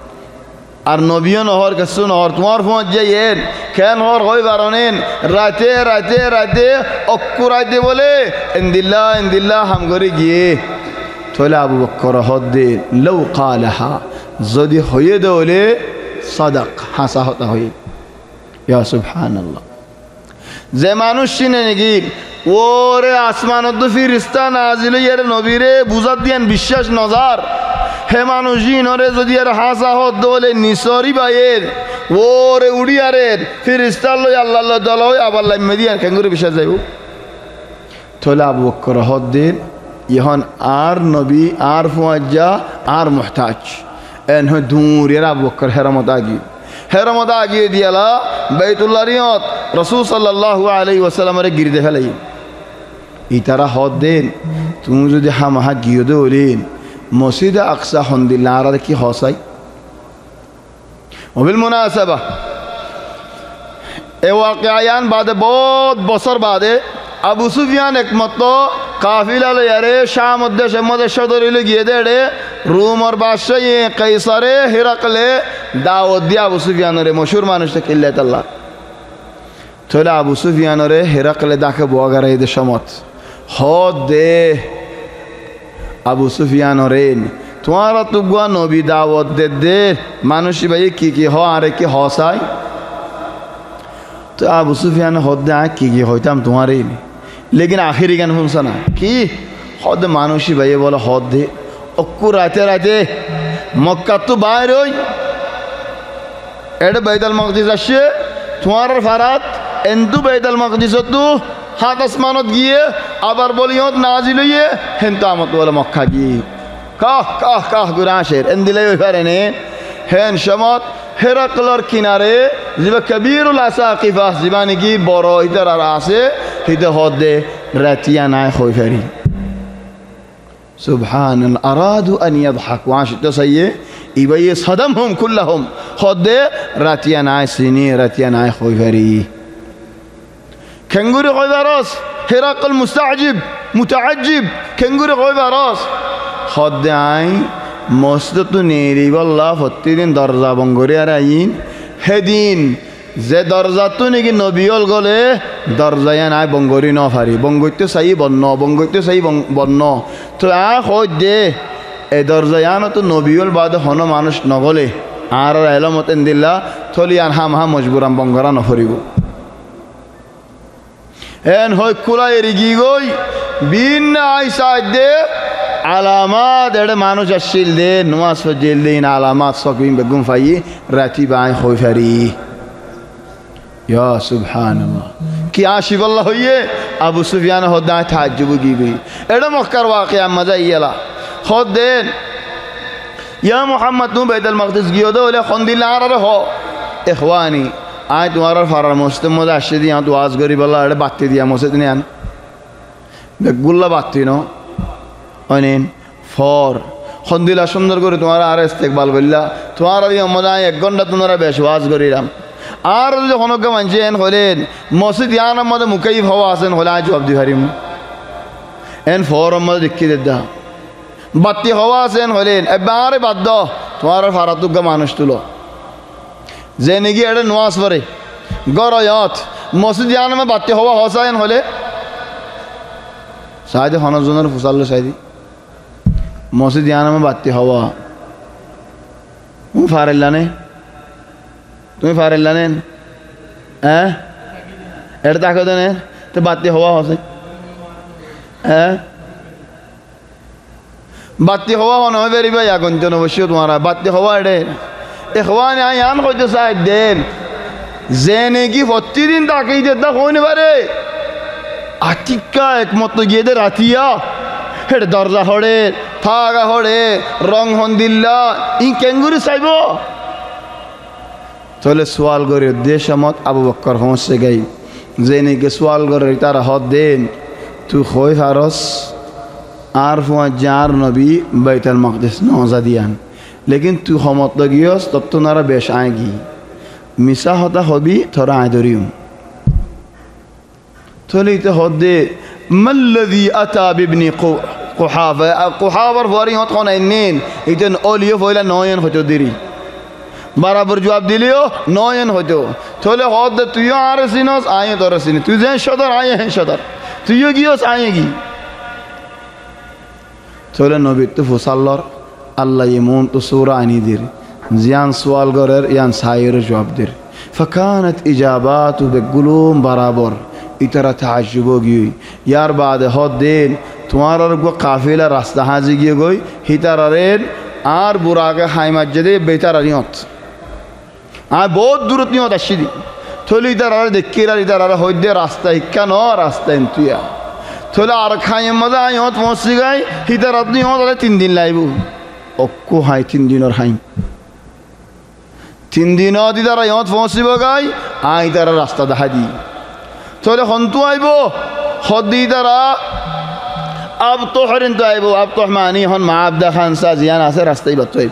আর নবীও নহর কিছু নহর তোমার পৌঁছ যাইয়েন কেন হর হই পারেন রাতে রাতে রাতে অক্কু রাতে বলে এন্দিল্লা এন্দিল্লা হাম করে গিয়ে তাহলে আবু বকর হদ্দে লৌ কালাহা যদি হয়ে দেওলে সাদাক হাসা হতা হয়ে ইয়া সুবহানাল্লাহ যে মানুষ চিনে নাকি ওরে আসমানত ফিরিস্তা নাজিল ইয়ার নবীরে বুঝাত দিয়ান বিশ্বাস নজার হে মানুষ ইনরে যদি আর হাসা হত দেওলে নিসরি বাইয়ের ওরে উড়িয়ারের ফিরিস্তা লই আল্লাহ আল্লাহ দল হই আবার লাইমে দিয়ান কেঙ্গুরে বিশ্বাস যাইব তাহলে আবু বকর হদ্দিন ইহন আর নবী আর ফুয়াজ্জা আর মুহতাজ এন হয় দূরের আবু বকর হেরামত আগিয়ে হেরামত আগিয়ে দিয়ালা বাইতুল্লাহ রিয়ত রসুল সাল্লাল্লাহু আলাইহি ওয়াসাল্লামের গিরদে ফেলাই ইতারা হদ দেন তুমি যদি হামাহা গিয়ে দে ওলেন মসজিদে আকসা হন্দিল্লা আর কি হসাই ওবিল মুনাসাবা এ ওয়াকিয়ান বাদে বহুত বছর বাদে আবু সুফিয়ান একমত কাফিলা লয়ারে শাম উদ্দেশ্যে মধ্যে সদরিলে গিয়ে দেড়ে রুমর বাদশাহ কাইসারে হিরাকলে দাওয়াত দিয়ে আবু সুফিয়ানরে মশহুর মানুষটা কিল্লাত আল্লাহ তাহলে আবু সুফিয়ানরে হিরাকলে ডাকে বোয়াগারা এদের সমত হদ দে আবু সুফিয়ানরে তোমারা তো গুয়া নবী দাওয়াত দে দে মানুষই ভাই কি কি হ আরে কি হসাই তো আবু সুফিয়ান হদ দে কি কি হইতাম তোমার এই লেকিন আখিরি গান শুনছে না কি হদ মানুষই ভাই বলে হদ দে অক্কু রাতে রাতে মক্কা তো বাইর ওই এটা বাইতুল মাকদিস আসছে তোমার ফারাত এন্তু বাইতুল মাকদিস তো হাত আসমানত গিয়ে আবার বলিয়ত নাজিল হইয়ে হেন্তু আমত বলে মক্কা গিয়ে কাহ কাহ কাহ গুরাশের এন দিলে ওই ফারেনে হেন সমত হেরাকলর কিনারে যিবা কবিরুল আসাকিফা যিবা নাকি বড় ইতার আর আছে হিতে হদ দে রাতিয়া নাই হই ফেরি সুবহানাল্লাহ আরাদু আন ইয়াদহাকু আশিতা সাইয়ে ইবাইয়ে সাদামহুম কুল্লাহুম হদ দে রাতিয়া নাই সিনি রাতিয়া নাই হই ফেরি খেঙ্গুরি কইবারস হেরাকল মুস্তাজিব মুতাআজ্জিব খেঙ্গুরি কইবারস হদ দে আই মসজিদ তো নেরি বল্লা প্রতিদিন দরজা বঙ্গরি আর আইন হেদিন যে দরজা তো নাকি নবিয়ল গলে দরজায় নাই বঙ্গরি ন ফারি বঙ্গইতে চাই বন্ন বঙ্গইতে চাই বন্ন তো আ হদ দে এই দরজায়ান তো নবিয়ল বাদে হন মানুষ নগলে আর এলমতেন দিল্লা থলি আন হাম হা মজবুরাম বঙ্গরা নফরিব এন হয় কুলা এরি গি গই বিন আইসা দে আলামাত এড়ে মানুষ আসছিল দে নমাজ ফজিল দিন আলামাত সকিম বেগুম ফাই রাতি বাই হই ফারি ইয়া সুবহানাল্লাহ কি আশিব আল্লাহ হইয়ে আবু সুফিয়ান হদা তাজ্জুব গিবি এড়ে মক্কার ওয়াকিয়া মজা ইয়ালা হদ দেন ইয়া মুহাম্মদ নু বাইতুল মাকদিস গিয়ে দে ওলে খন্দিলা আর হ ইখওয়ানি আই তোমার ফারার মসজিদ মধ্যে আসছে দিয়া তো ওয়াজ করি বলা এড়ে বাতি দিয়া মসজিদ নিয়ান বেগুল্লা বাতি ন অনেন ফর খন্দিলা সুন্দর করে তোমার আর ইস্তেকবাল করলা তোমার মজা এক ঘন্টা তোমরা বেশ ওয়াজ করিলাম আর যদি হনকে মানছেন হলেন মসজিদ ইয়ানোর মধ্যে মুখাই ভাবা আছেন হলে আজ জবাব দি পারিম এন ফর মধ্যে দেখি দেদা বাতি হওয়া আছেন হলেন এবারে বাদ তোমার ফারাতুকা মানুষ তুলো যে নাকি এটা নোয়াজ পরে গরয়ত মসজিদ ইয়ানোর মধ্যে বাতি হওয়া হসায়ন হলে সাইদে হনজনের ফুসাল্লো সাইদি মসজিদ ইয়ানোর বাতি হওয়া তুমি ফারেল্লানে তুমি ফারেল্লানে হ্যাঁ এটা তাকে দেন তো বাতি হওয়া হসে হ্যাঁ বাতি হওয়া নয় বেরি ভাই আগুন জন অবশ্যই তোমার বাতি হওয়া এডে এ হওয়া নাই আন হইতে চাই দেন যে নাকি প্রতিদিন তাকেই দেতা হইনি পারে আটিকা একমত গিয়ে দে রাতিয়া হেড দরজা হড়ে থাগা হড়ে রং হন দিল্লা ই কেঙ্গুরি চাইব তাহলে সোয়াল করে দেশ মত আবু বক্কর সমস্যা গাই যে নাকি সোয়াল করে তার হদ দেন তুই হই ফারস আর ফুয়া যার নবী বাইতুল মাকদিস নজা দিয়ান লেকিন তুই সমত গিয়স তব তো নারা বেশ আয় গি মিশা হতা হবি থরা আয় ধরিম তাহলে ইতে হদ দে মাল্লাযী আতা বিবনি কুহাফা কুহাফার ফরি হত কোন আইনেন ইতেন অলিও ফইলা নয়ন হতো দিরি বরাবর জবাব দিলিও নয়ন হতো তাহলে হদ দে তুইও আর সিনস আয় তোর সিনি তুই যে সদর আয় হে সদর তুইও গিয়স আয় গি তাহলে নবী তো ফুসাল্লর আল্লাহ এমন তো সূরা আনিদির জিয়ান সোয়াল গরের ইয়ান সাইর জবাব দের ফকানত ইজাবাতু বেগুলুম বরাবর ইতরা তাজ্জুব গই ইয়ার বাদে হদ দেন তোমার গো কাফিলা রাস্তা হাজি গিয়ে গই হিতারের আর বুরাকে হাই মসজিদে বেতারা নিয়ত আর বহুত দূরত নিয়ত আসি থলি ইতার দেখিরা ইতার হইদে রাস্তা ইক্কা ন রাস্তা ইন্তুয়া থলে আর খাইয়ের মজা আই হত পৌঁছি গাই হিতার আপনি হত তিন দিন লাইব অক্কু হাই তিন দিনের হাই তিন দিনও দি তারা ইহঁত পৌঁছিব গাই আই তারা রাস্তা দেখা দি তাহলে সন্তু আইব সদি তারা আব তো হরিণ তো আইব আব তো মানি হন মা আবদা খান সা জিয়ান আছে রাস্তায় বাত আইব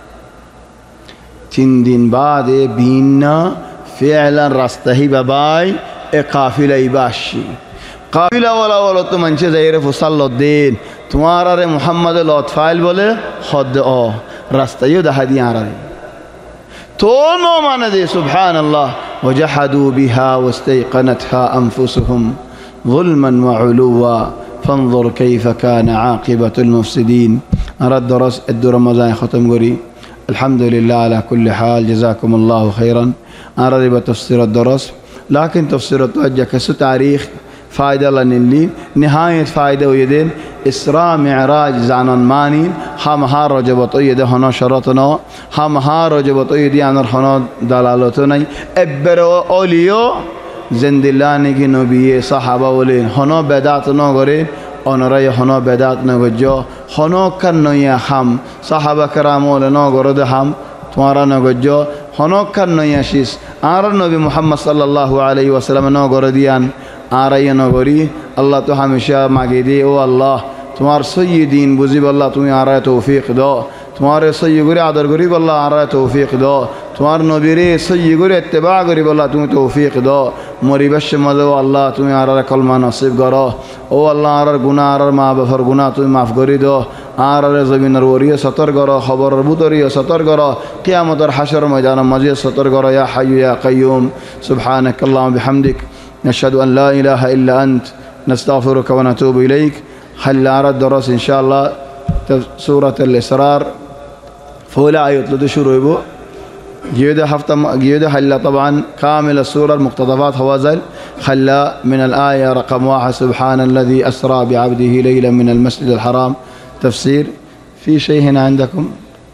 তিন দিন বাদে ভিন্ন ফেলান রাস্তাহি বাবাই এ কাফিলা ইবা আসি কাফিলাওয়ালা বলো তো মানুষে যাই রে ফুসাল্লদ্দিন তোমার আরে মোহাম্মদ লতফাইল বলে হদ অ রাস্তায়ও দেখা দিয়ে আরে তো নো মানে দে সুবহান আল্লাহ ওয়াজাহাদু বিহা ওয়াস্তাইকানাতহা আনফুসুহুম যুলমান ওয়া উলুওয়া فانظر كيف كان عاقبة المفسدين أرى الدرس الدور رمضان ختم قري الحمد لله على كل حال جزاكم الله خيرا أرى ربا تفسير الدرس لكن تفسير التوجه كسو تاريخ فائدة لنلي نهاية فائدة ويدين إسراء معراج زعنان مانين هم ها رجبت ويده هنا شرطنا هم ها رجبت ويدي عن الخنا دلالتنا إبرو أوليو زندلاني کی نبی صحابہ ولین ہنو بدعت نو گرے اونرای ہنو بدعت نو گجو ہنو کنیا ہم صحابہ کرام ولنو گرد ہم تمہارا نو گجو ہنو کنیا شیس آر نبی محمد صلی اللہ علیہ وسلم نو گردیان آرائی نو گری اللہ تو ہمیشہ ماگی دی او اللہ تمہار سیدین بزیب اللہ تمہیں آرائی توفیق دو تمہارے سید گری عدر گریب اللہ آرائی توفیق دو تمہار نبیری سید گری اتباع گریب اللہ تمہیں توفیق دو مریبش مدو اللہ تمہیں آرار کلمہ نصیب کرو او اللہ آرار گناہ آرار ماں بفر گناہ تمہیں معاف کری دو آرار زمین روری سطر کرو خبر ربوتری سطر کرو قیامت اور حشر میدان مزید سطر کرو یا حی یا قیوم سبحانک اللہم بحمدک نشهد ان لا الہ الا انت نستغفرک ونتوب الیک حل آرار درس انشاءاللہ سورة الاسرار فولا آیت لدو شروع بو جيودة حفتة جيودة حلا طبعا كامل السورة المقتطفات هوازل خلا من الآية رقم واحد سبحان الذي أسرى بعبده ليلا من المسجد الحرام تفسير في شيء هنا عندكم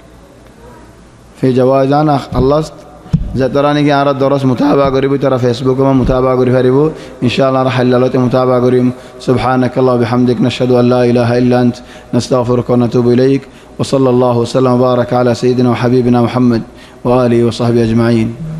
في جوائز أنا خلصت زتراني كي أراد درس متابعة قريب ترى فيسبوك ما متابعة قريب هربو إن شاء الله راح حلالات متابعة قريب سبحانك الله بحمدك نشهد أن لا إله إلا أنت نستغفرك ونتوب إليك وصلى الله وسلم وبارك على سيدنا وحبيبنا محمد وآله وصحبه أجمعين.